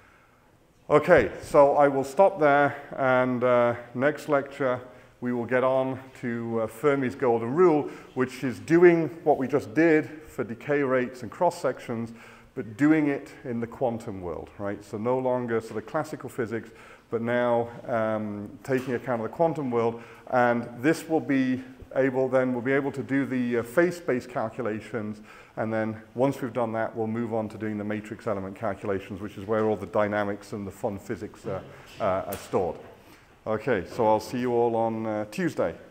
Okay, so I will stop there, and uh, next lecture we will get on to uh, Fermi's golden rule, which is doing what we just did for decay rates and cross-sections, but doing it in the quantum world, right? So no longer sort of classical physics, but now um, taking account of the quantum world, and this will be able, then we'll be able to do the uh, phase space calculations, and then once we've done that, we'll move on to doing the matrix element calculations, which is where all the dynamics and the fun physics uh, uh, are stored. Okay, so I'll see you all on uh, Tuesday.